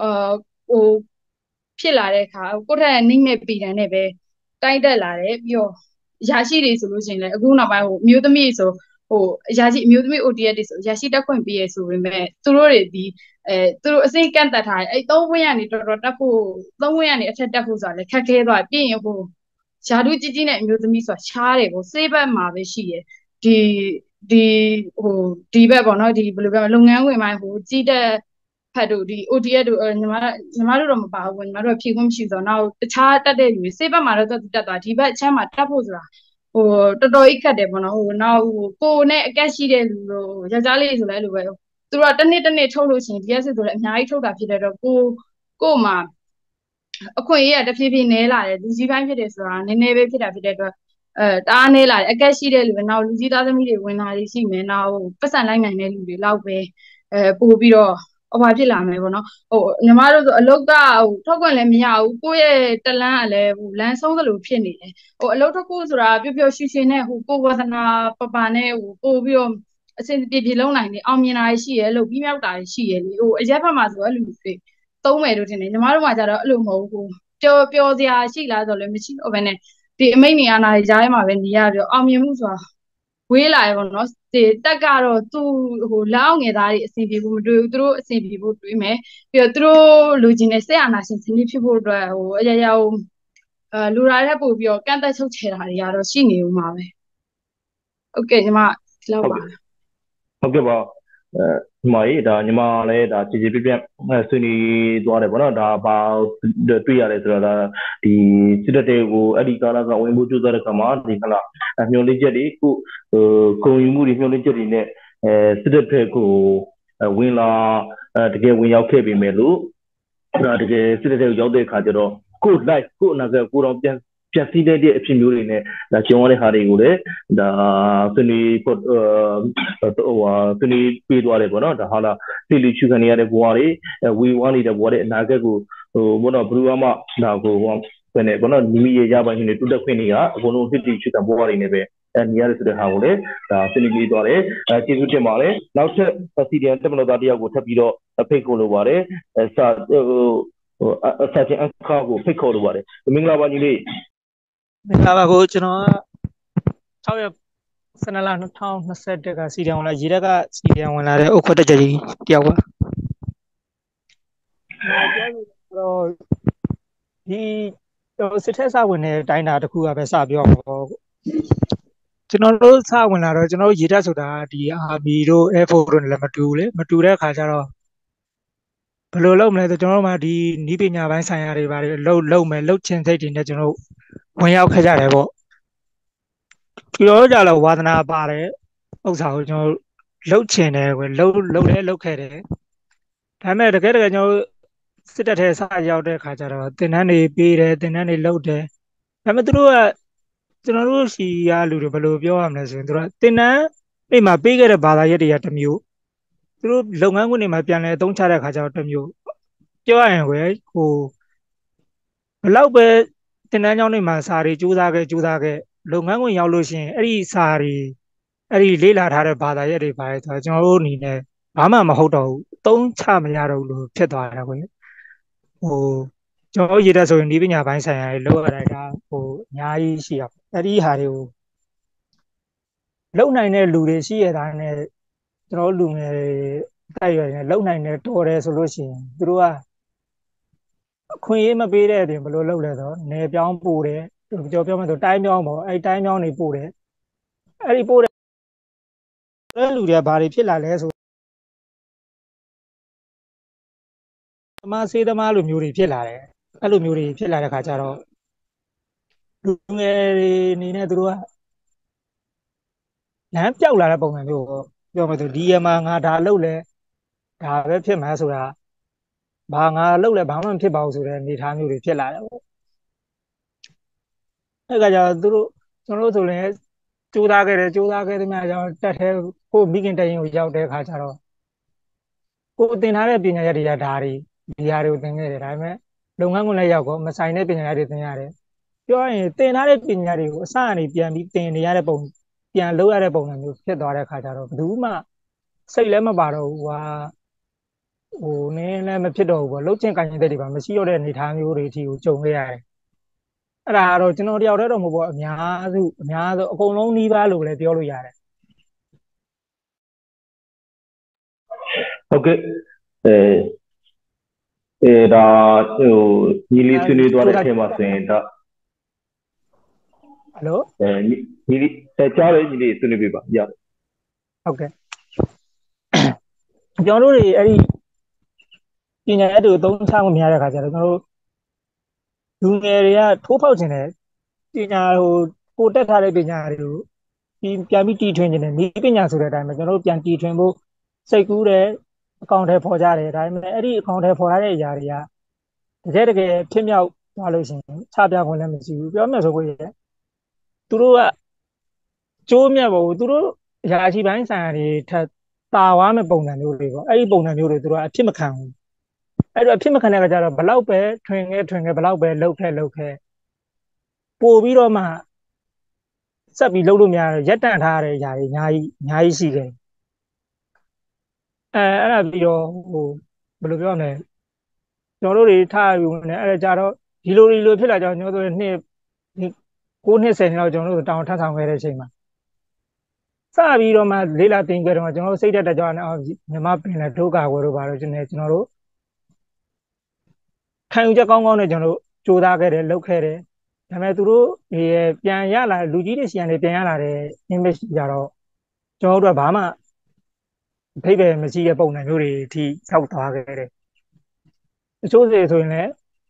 ဖြစ်လာတဲ့အခါကိုယ့်ထက်နှိမ့်မဲ့ပီတန်နဲ့ပဲတိုက်တက်လာတယ်ပြီးတော့အရာရှိတွေဆိုလို့ရှိရင်လည်းအခုနောက်ပိုင်းအမျိုးသမီးဆိုအရာရှိအမျိုးသမီး OTS တွေဆိုအရာရှိတက်ခွင့်ပေးရဆိုပေမဲ့သူတို့တွေဒီသူတို့အစိမ့်ကန့်တက်ထားတယ်အဲ့3ဝင်းကနေတော်တက်ဖို့3ဝင်းကနေအထက်တက်ဖို့ဆိုတာလည်းခက်ခဲသွားပြင်ရင်ယာတုကြီးနဲ့အမျိုးသမီးဆိုတာရှားတယ်စေးဘက်မှာပဲရှိရဒီဘက်ပေါ့နော်ဒီဘယ်လိုပြောမလဲလုပ်ငန်းဝင်ပိုင်းကြီးတက်ဖတ်တို့ဒီ OTS တို့ညီမတို့တော့မပါဘူးညီမတို့ဖြေခွင့်မရှိဆိုတော့နောက်တခြားတက်တဲ့လူတွေစေးဘက်မှာတော့တက်သွားဒီဘက်အချမ်းမှာတက်ဖို့ဆိုတာတော်တော်ကြီးခက်တယ်ပေါ့နော်နောက်ကိုနဲ့အကက်ရှိတဲ့လူတို့ယောက်ျားလေးဆိုလည်းအဲ့လိုပဲသူတို့ကတစ်နှစ်ထုတ်လို့ရှိရင် DS ဆိုလည်းအများကြီးထုတ်တာဖြစ်တဲ့တော့ကိုမှာအခွင့်အရေးကတဖြည်းဖြည်းနည်းလာတယ်လူကြီးပိုင်းဖြစ်တယ်ဆိုတာနည်းနည်းပဲဖြစ်တာဖြစ်တဲ့အတွက်တအားနည်းလာတယ်အကက်ရှိတဲ့လူတွေနောက်လူကြီးသားသမီးတွေဝင်လာတွေရှိမယ်နောက်ပတ်စံလိုက်နိုင်တဲ့လူတွေလောက်ပဲပို့ပြီးတော့ဖြစ်လာမယ်ပေါ့နော်ညီမတို့ဆိုအလုတ်ကထုတ်ခွင့်လည်းမရဘူးကိုယ့်ရဲ့တလန်းကလည်းလမ်းဆုံးသလိုဖြစ်နေတယ်အလုတ်ထုတ်ဖို့ဆိုတာပျော်ပျော်ရွှင်ရွှင်နဲ့ကိုဝါသနာပနဲ့ပို့ပြီးတော့အစင်ပြေလုံးနိုင်တယ်အောင်မြင်တာရှိရလို့ပြီးမြောက်တာရှိရလေအရက်ဖက်မှာဆိုအဲ့လူတွေသုံးမယ်လို့ထင်တယ်ညီမတို့ကကြတော့အဲ့လိုမဟုတ်ဘူးပျော်စရာရှိလားဆိုလည်းမရှိတော့ဘဲနဲ့ဒီအမိတ်နေရာနာတွေကြားထဲမှာပဲနေရပြီးအောင်မြင်မှုဆိုတာဝေးလာရပေါ့နော်တက်ကတော့သူလက်အောင်ငယ်သားတွေအဆင်ပြေဖို့မတွေ့ဘူးသူတို့အဆင်ပြေဖို့တွေးမယ်ပြီးတော့သူတို့လူချင်းနဲ့ဆက်အာဏာရှင်စနစ်ဖြစ်ဖို့အတွက်အရာရာလူရာထက်ပို့ပြီးတော့ကန့်သက်ချုပ်ချယ်တာတွေကတော့ရှိနေဦးမှာပဲဟုတ်ကဲ့ညီမဒီလောက်ပါဟုတ်ကဲ့ပါညီမကြီးဒါညီမလည်းဒါခြေပြက်ဆွေးနွေးသွားတယ်ပေါ့နော်ဒါဘာတွေ့ရတယ်ဆိုတော့ဒါဒီစစ်တပ်တွေကိုအဲ့ဒီကာလကဝင်ဖို့ကြိုးစားတဲ့ခါမှာဒီခလာမျောလင့်ချက်တွေကိုဂုံယူမှုတွေမျောလင့်ချက်တွေနဲ့စစ်တပ်တွေကိုဝင်လာတကယ်ဝင်ရောက်ခဲ့ပြီမဲ့လို့ဒါတကယ်စစ်တပ်တွေကိုရောက်တဲ့အခါကျတော့ကိုယ်အနာဂတ်ကိုတော့ပြန်ပျက်စီးတဲ့အဖြစ်မျိုးတွေနဲ့ဒါကြုံရတဲ့ဟာတွေကိုလည်းဒါဆွေးနွေးပေးသွားတယ်ပေါ့နော်ဒါဟာလားသိလူချူခံနေရတဲ့ဘဝတွေဝေဝါးနေတဲ့ဘဝတွေအနာဂတ်ကိုဘောနော်ဘလူးအမဒါကိုဘယ်နဲ့ဘောနော်မိမိရဲ့ရပိုင်ရှင်တွေတူတက်ခွင့်တွေကအကုန်လုံးသိလူချူခံဘဝတွေနဲ့ပဲနေရတယ်ဆိုတဲ့ဟာကိုလည်းဒါဆွေးနွေးပေးသွားတယ်ကျေးဇူးတင်ပါတယ်နောက်ထပ်စီဒီအန်တက်မလို့သားတယောက်ကိုထပ်ပြီးတော့ဖိတ်ခေါ်လိုပါတယ်စာချင်းအခါကိုဖိတ်ခေါ်လိုပါတယ်မင်္ဂလာပါညီလေးမင်္ဂလာပါကိုကျွန်တော်6ရက်12လ2021ကစီဒီအန်ဝင်လာရေတက်ကစီဒီအန်ဝင်လာတဲ့ဥက္ကဋ္ဌကြီးတယောက်ပါပြောတော့ဒီစစ်ထက်စဝင်တဲ့တိုင်းတာတစ်ခုကပဲစပြောမှာပေါ့ကျွန်တော်တို့စဝင်လာတော့ကျွန်တော်တို့ရေတက်ဆိုတာဒီအာမီတို့ Air Force တို့လည်းမတူဘူးလေမတူတဲ့အခါကျတော့ဘယ်လိုလုပ်မလဲဆိုကျွန်တော်တို့မှဒီနည်းပညာပိုင်းဆိုင်ရာတွေပါတယ်လုပ်မယ်လုပ်ချင်စိတ်တွေနဲ့ကျွန်တော်တို့ဝင်ရောက်ခဲ့ကြတယ်ပေါ့ပြောကြတော့ဝါသနာပါတယ်ဥစ္စာကိုကျွန်တော်လှုပ်ချင်တယ်ကွယ်လှုပ်ခဲ့တယ်ဒါပေမဲ့တကယ်ကျွန်တော်စစ်တပ်ထဲစရောက်တဲ့ခါကျတော့တင်တန်းတွေပေးတယ်တင်တန်းတွေလှုပ်တယ်ဒါပေမဲ့သူတို့ကကျွန်တော်တို့စီကလူတွေဘယ်လိုပြောရမလဲဆိုရင်သူတို့တင်တန်းအိမ်မှာပေးခဲ့တဲ့ဘာသာရပ်တွေကတစ်မျိုးသူတို့လုပ်ငန်းခွင်တွေမှာပြန်လဲအသုံးချတဲ့ခါကျတော့တစ်မျိုးပြောရရင်ကွယ်ဟိုဘလောက်ပဲတင်တန်းကျောင်းတွေမှာစာတွေစူးစမ်းခဲ့လုပ်ငန်းခွင်ရောက်လို့ရှိရင်အဲ့ဒီစာတွေအဲ့ဒီလေးလာထားတဲ့ဘာသာရပ်တွေပါတယ်ဆိုတော့ကျွန်တော်တို့အနေနဲ့ဘာမှမဟုတ်တော့ဘူးသုံးချမရတော့ဘူးလို့ဖြစ်သွားတာကွယ်ဟိုကျွန်တော်ရေတက်ဆိုရင်ဒီပညာပိုင်းဆိုင်ရာတွေလောက်ရတာဟိုအများကြီးရှိရအဲ့ဒီဟာတွေကိုလုံနိုင်တဲ့လူတွေရှိရတာနဲ့ကျွန်တော်လူငယ်တိုက်ရွယ်နဲ့လုံနိုင်တဲ့တော်တယ်ဆိုလို့ရှိရင်သူတို့ကအခွင့်အရေးမပေးတဲ့အပြင်ဘယ်လိုလုပ်လဲဆိုတော့နေပြောင်းပို့တယ်ကျွန်တော်ပြောမှဆိုတိုင်းပြောင်းပေါ့အဲ့တိုင်းပြောင်းနေပို့တယ်အဲ့ဒီပို့တဲ့လူတွေကဘာတွေဖြစ်လာလဲဆိုသမားစေးသမားလိုမျိုးတွေဖြစ်လာတယ်အဲ့လိုမျိုးတွေဖြစ်လာတဲ့ခါကျတော့လူငယ်တွေအနေနဲ့သူတို့ကလမ်းပြောက်လာတဲ့ပုံစံမျိုးပေါ့ပြောမှဆိုဒီရမှာငါဒါလုပ်လဲဒါပဲဖြစ်မှာဆိုတာဘာငါလုပ်လဲဘာမှမဖြစ်ပါဘူးဆိုတဲ့အနေအထားမျိုးတွေဖြစ်လာတယ်ပေါ့အဲ့ကကြတော့သူတို့ကျွန်တော်တို့ဆိုရင်ကြိုးစားခဲ့တယ်ဒီမှာကြောင့်တက်ထဲကိုမိခင်တရင်ကိုရောက်တဲ့အခါကျတော့ကိုသင်ထားတဲ့ပညာရပ်တွေကဒါတွေဒီဟာတွေကိုသင်ခဲ့တယ်ဒါပေမဲ့လုပ်ငန်းခွင်လည်းရောက်တော့မဆိုင်တဲ့ပညာရပ်တွေသင်ရတယ်ပြောရရင်သင်ထားတဲ့ပညာတွေကိုအစအနေပြန်ပြီးသင်နေရတဲ့ပုံပြန်လုပ်ရတဲ့ပုံစံမျိုးဖြစ်သွားတဲ့အခါကျတော့ဘယ်သူမှစိတ်လည်းမပါတော့ဘူးကွာဟိုနင်းလည်းမဖြစ်တော့ဘူးပေါ့လှုပ်ချင်ကန်ချင်တဲ့တွေပါမရှိတော့တဲ့အနေအထားမျိုးတွေအထိကိုကြုံခဲ့ရတယ်အဲ့ဒါကတော့ကျွန်တော်တယောက်တည်းတော့မဟုတ်ဘူးအများစုအကုန်လုံးနှီးပါလို့လည်းပြောလို့ရတယ်ဟုတ်ကဲ့ဒါဟိုညီလေးဆွေးနွေးသွားတဲ့အချိန်မှာဆိုရင်ဒါဟယ်လိုညီလေးကြားတယ်ညီလေးဆွေးနွေးပြပါရတယ်ဟုတ်ကဲ့ကျွန်တော်တို့တွေအဲ့ဒီပညာရပ်တွေကိုသုံးချမှုမရတဲ့အခါကျတော့ကျွန်တော်တို့လူငယ်တွေကထိုးဖောက်ခြင်းတယ်ပညာကိုတက်ထားတဲ့ပညာတွေကိုပြန်ပြီးတီထွင်ခြင်းတယ်နည်းပညာဆိုတဲ့အတိုင်းပဲကျွန်တော်တို့ပြန်တီထွင်ဖို့စိတ်ကူးတယ်အကောင့်ထဲပေါ်ကြတယ်ဒါပေမဲ့အဲ့ဒီအကောင့်ထဲပေါ်ရတဲ့အရာတွေကတကယ်ဖြစ်မြောက်သွားလို့ရှိရင်ချပြခွင့်လည်းမရှိဘူးပြောမှဆိုကိုရသူတို့ကကျိုးမြတ်ဖို့သူတို့အရာရှိပိုင်းဆိုင်ရာတွေထပ်တာဝါမဲ့ပုံစံမျိုးတွေပေါ့အဲ့ဒီပုံစံမျိုးတွေသူတို့အဖြစ်မခံဘူးအဲ့တော့အဖြစ်မခံတဲ့အခါကျတော့ဘလောက်ပဲထွင်ခဲ့ဘလောက်ပဲလှုပ်ခဲ့ပို့ပြီးတော့မှဆက်ပြီးလှုပ်လို့မရတော့ရက်တန့်ထားရတဲ့အရာတွေအများကြီးရှိခဲ့အဲ့ဒါပြီးတော့ဟိုဘယ်လိုပြောရမလဲကျွန်တော်တို့တွေထားယူနေအဲ့ဒါကြတော့ဒီလိုဖြစ်လာကြတော့ကျွန်တော်တို့နှစ်9နှစ်10နှစ်လောက်ကျွန်တော်တို့တောင်ထပ်ဆောင်ခဲ့တဲ့အချိန်မှာစပြီးတော့မှလေးလာတင်ကြတော့ကျွန်တော်တို့စိတ်တက်ကြွနေအောင်မြမပင်လည်းဒုက္ခဝယ်တို့ပါတော့ကျွန်တော်တို့ခံယူချက်ကောင်းနဲ့ကျွန်တော်တို့စူးစမ်းခဲ့တယ်လုပ်ခဲ့တယ်ဒါပေမဲ့သူတို့ပြန်ရလာလူကြီးတွေစီကနေပြန်ရလာတဲ့ image ကြတော့ကျွန်တော်တို့ကဘာမှအထိပ္ပယ်မရှိတဲ့ပုံစံမျိုးတွေအထိရောက်သွားခဲ့တယ်အချို့တွေဆိုရင်လည်း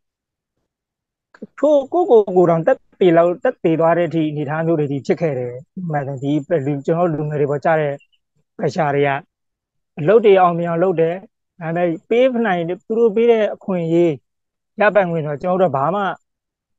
ကိုတောင်တက်ပေသွားတဲ့အထိအနေထားမျိုးတွေဖြစ်ခဲ့တယ်မှန်တယ်ဒီကျွန်တော်လူငယ်တွေပေါ်ကြတဲ့ပက်ရှာတွေကအလုပ်တွေအောင်မြင်အောင်လုပ်တယ်ဒါပေမဲ့ပေးနိုင်သူတို့ပေးတဲ့အခွင့်အရေးရပိုင်ခွင့်တော့ကျွန်တော်တို့ဘာမှ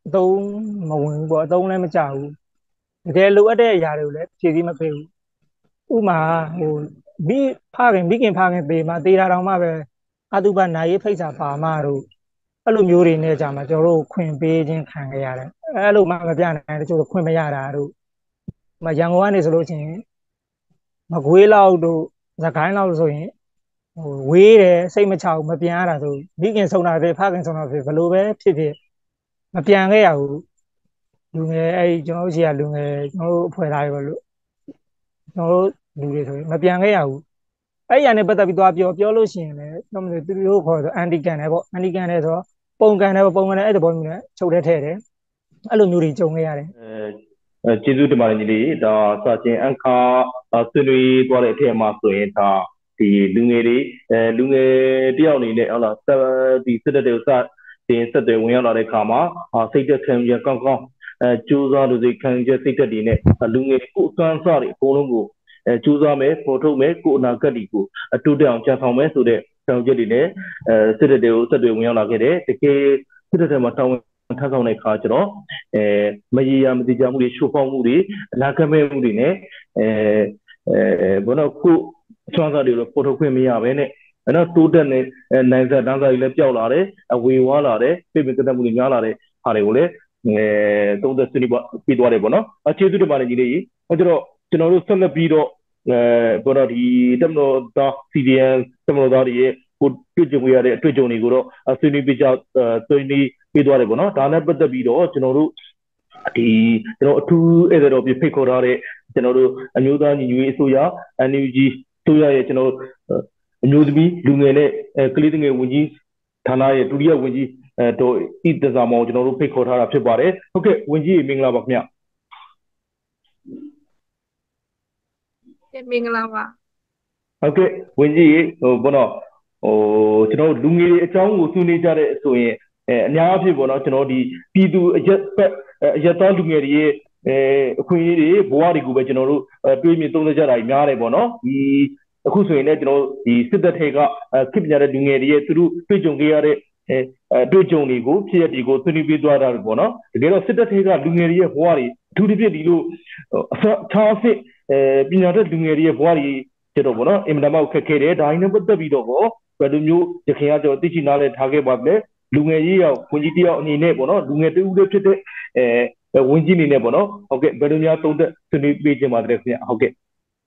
သုံးမဝင်ဘူးပေါ့အသုံးလည်းမကျဘူးတကယ်လိုအပ်တဲ့အရာတွေကိုလည်းဖြည့်ဆည်းမပေးဘူးဥမာဟိုမိဖခင်ပေမှာတေးတာတောင်မှပဲအတုပနာရေးဖိတ်စာပါမတို့အဲ့လိုမျိုးတွေနဲ့ကြာမှာကျွန်တော်တို့ခွင့်ပေးခြင်းခံခဲ့ရတယ်အဲ့လိုမှမပြနိုင်တချို့ခွင့်မရတာတို့ရန်ကုန်ကနေဆိုလို့ရှိရင်မကွေးလောက်တို့သခိုင်းလောက်ဆိုရင်ဝေးတယ်စိတ်မချဘူးမပြန်ရတာဆိုမိခင်ဆုံးတာဖြစ်ဖခင်ဆုံးတာဖြစ်ဘလို့ပဲဖြစ်ဖြစ်မပြန်ခဲ့ရဘူးလူငယ်အဲ့ကျွန်တော်တို့ရှိရလူငယ်ကျွန်တော်တို့အဖွဲ့သားတွေလို့ကျွန်တော်တို့လူတွေဆိုရင်မပြန်ခဲ့ရဘူးအဲ့ရနဲ့ပတ်သက်ပြီးသွားပြောလို့ရှိရင်လည်းကျွန်တော်တို့သူတို့ခေါ်ဆိုအန်တီကန်တယ်ပေါ့အန်တီကန်တယ်ဆိုတော့ပုံကန်တယ်အဲ့တဘောမျိုးနဲ့ချုပ်ထဲထည့်တယ်အဲ့လိုမျိုးတွေကြုံခဲ့ရတယ်ကျေးဇူးတင်ပါတယ်ညီလေးဒါစာချင်းအခါဆွေးနွေးသွားတဲ့အထက်မှာဆိုရင်ဒါဒီလူငယ်တယောက်အနေနဲ့ဟုတ်လားဒီစစ်တပ်တွေစတင်ဆက်သွယ်ဝင်ရောက်လာတဲ့အခါမှာစိတ်သက်ခံရကောင်းကောင်းကြိုးစားလို့စိတ်ခံရစိတ်သက်တွေနဲ့လူငယ်ကိုအကန့်အသတ်တွေအကုန်လုံးကိုကြိုးစားမယ်ပေါ်ထုတ်မယ်ကိုအနာဂတ်တွေကိုအတူတောင်ကြံဆောင်မယ်ဆိုတဲ့ဆောင်ချက်တွေနဲ့စစ်တပ်တွေကိုဆက်သွယ်ဝင်ရောက်လာခဲ့တယ်တကယ်စစ်တပ်တွေမှာတောင်းထပ်ဆောင်တဲ့အခါကျတော့မရေရာမတိကျမှုတွေရှိုးဖောက်မှုတွေအနာဂတ်မဲ့မှုတွေနဲ့ဘောနော်ကိုချောင်းစားတွေလို့ပေါ်ထုတ်ခွင့်မရဘဲနဲ့အဲ့တော့တိုးတက်နေနိုင်စားတန်းစားတွေလည်းပျောက်လာတယ်အဝေဝါလာတယ်ပြည့်ပြည့်တက်မှုတွေများလာတဲ့ဟာတွေကိုလည်းသုံးသက်ဆွေးနွေးပြီးသွားတယ်ပေါ့နော်အခြေသူတွေပါနေကြီးလေးအဲ့တော့ကျွန်တော်တို့ဆက်လက်ပြီးတော့ဘောနော်ဒီတက်မတော်သား CDN တက်မတော်သားတွေရဲ့ကိုတွေ့ကြုံရတဲ့အတွေ့အကြုံတွေကိုတော့ဆွေးနွေးပြကြဆွေးနွေးပြီးသွားတယ်ပေါ့နော်ဒါနဲ့ပတ်သက်ပြီးတော့ကျွန်တော်တို့ကျွန်တော်အထူးဧည့်သည်တော်ပြဖိတ်ခေါ်ထားတဲ့ကျွန်တော်တို့အမျိုးသားညီညွတ်ရေးအစိုးရ NUG အစိုးရရဲ့ကျွန်တော်အမျိုးသမီးလူငယ်နဲ့ကလေးငယ်ဝန်ကြီးဌာနရဲ့ဒုတိယဝန်ကြီးတို့ဤတစားမောင်ကျွန်တော်တို့ဖိတ်ခေါ်ထားတာဖြစ်ပါတယ်ဟုတ်ကဲ့ဝန်ကြီးမင်္ဂလာပါခင်ဗျမင်္ဂလာပါဟုတ်ကဲ့ဝန်ကြီးဘောနော်ကျွန်တော်လူငယ်တွေအကြောင်းကိုဆွေးနွေးကြတဲ့ဆိုရင်အများအပြားပေါ့နော်ကျွန်တော်ဒီပြည်သူအရက်သားလူငယ်တွေရဲ့အခွင့်အရေးတွေဘဝတွေကိုပဲကျွန်တော်တို့တွေးမြင်သုံးသပ်ကြတာများတယ်ပေါ့နော်ဒီအခုဆိုရင်လည်းကျွန်တော်ဒီစစ်တပ်ထဲကခေတ်ပညာတဲ့လူငယ်တွေရဲ့သူတို့တွေ့ကြုံခဲ့ရတဲ့တွေ့ကြုံတွေကိုဖြစ်ရတွေကိုဆွေးနွေးပြသွားတာပေါ့နော်တကယ်တော့စစ်တပ်ထဲကလူငယ်တွေရဲ့ဘဝတွေအထူးသဖြင့်ဒီလိုအခြားအစ်ပညာတဲ့လူငယ်တွေရဲ့ဘဝတွေကျတော့ပေါ့နော်အင်မတန်မှခက်ခဲတယ်ဒါနဲ့ပတ်သက်ပြီးတော့ဘယ်လိုမျိုးရခင်ကကျွန်တော်သိချင်နားလဲထားခဲ့ပါမယ်လူငယ်ကြီးရောက်ဝန်ကြီးတယောက်အနေနဲ့ပေါ့နော်လူငယ်တူဦးလေးဖြစ်တဲ့ဝန်ကြီးအနေနဲ့ပေါ့နော်ဟုတ်ကဲ့ဘယ်လိုများသုံးသက်ဆွေးနွေးပေးခြင်းပါတယ်ခင်ဗျဟုတ်ကဲ့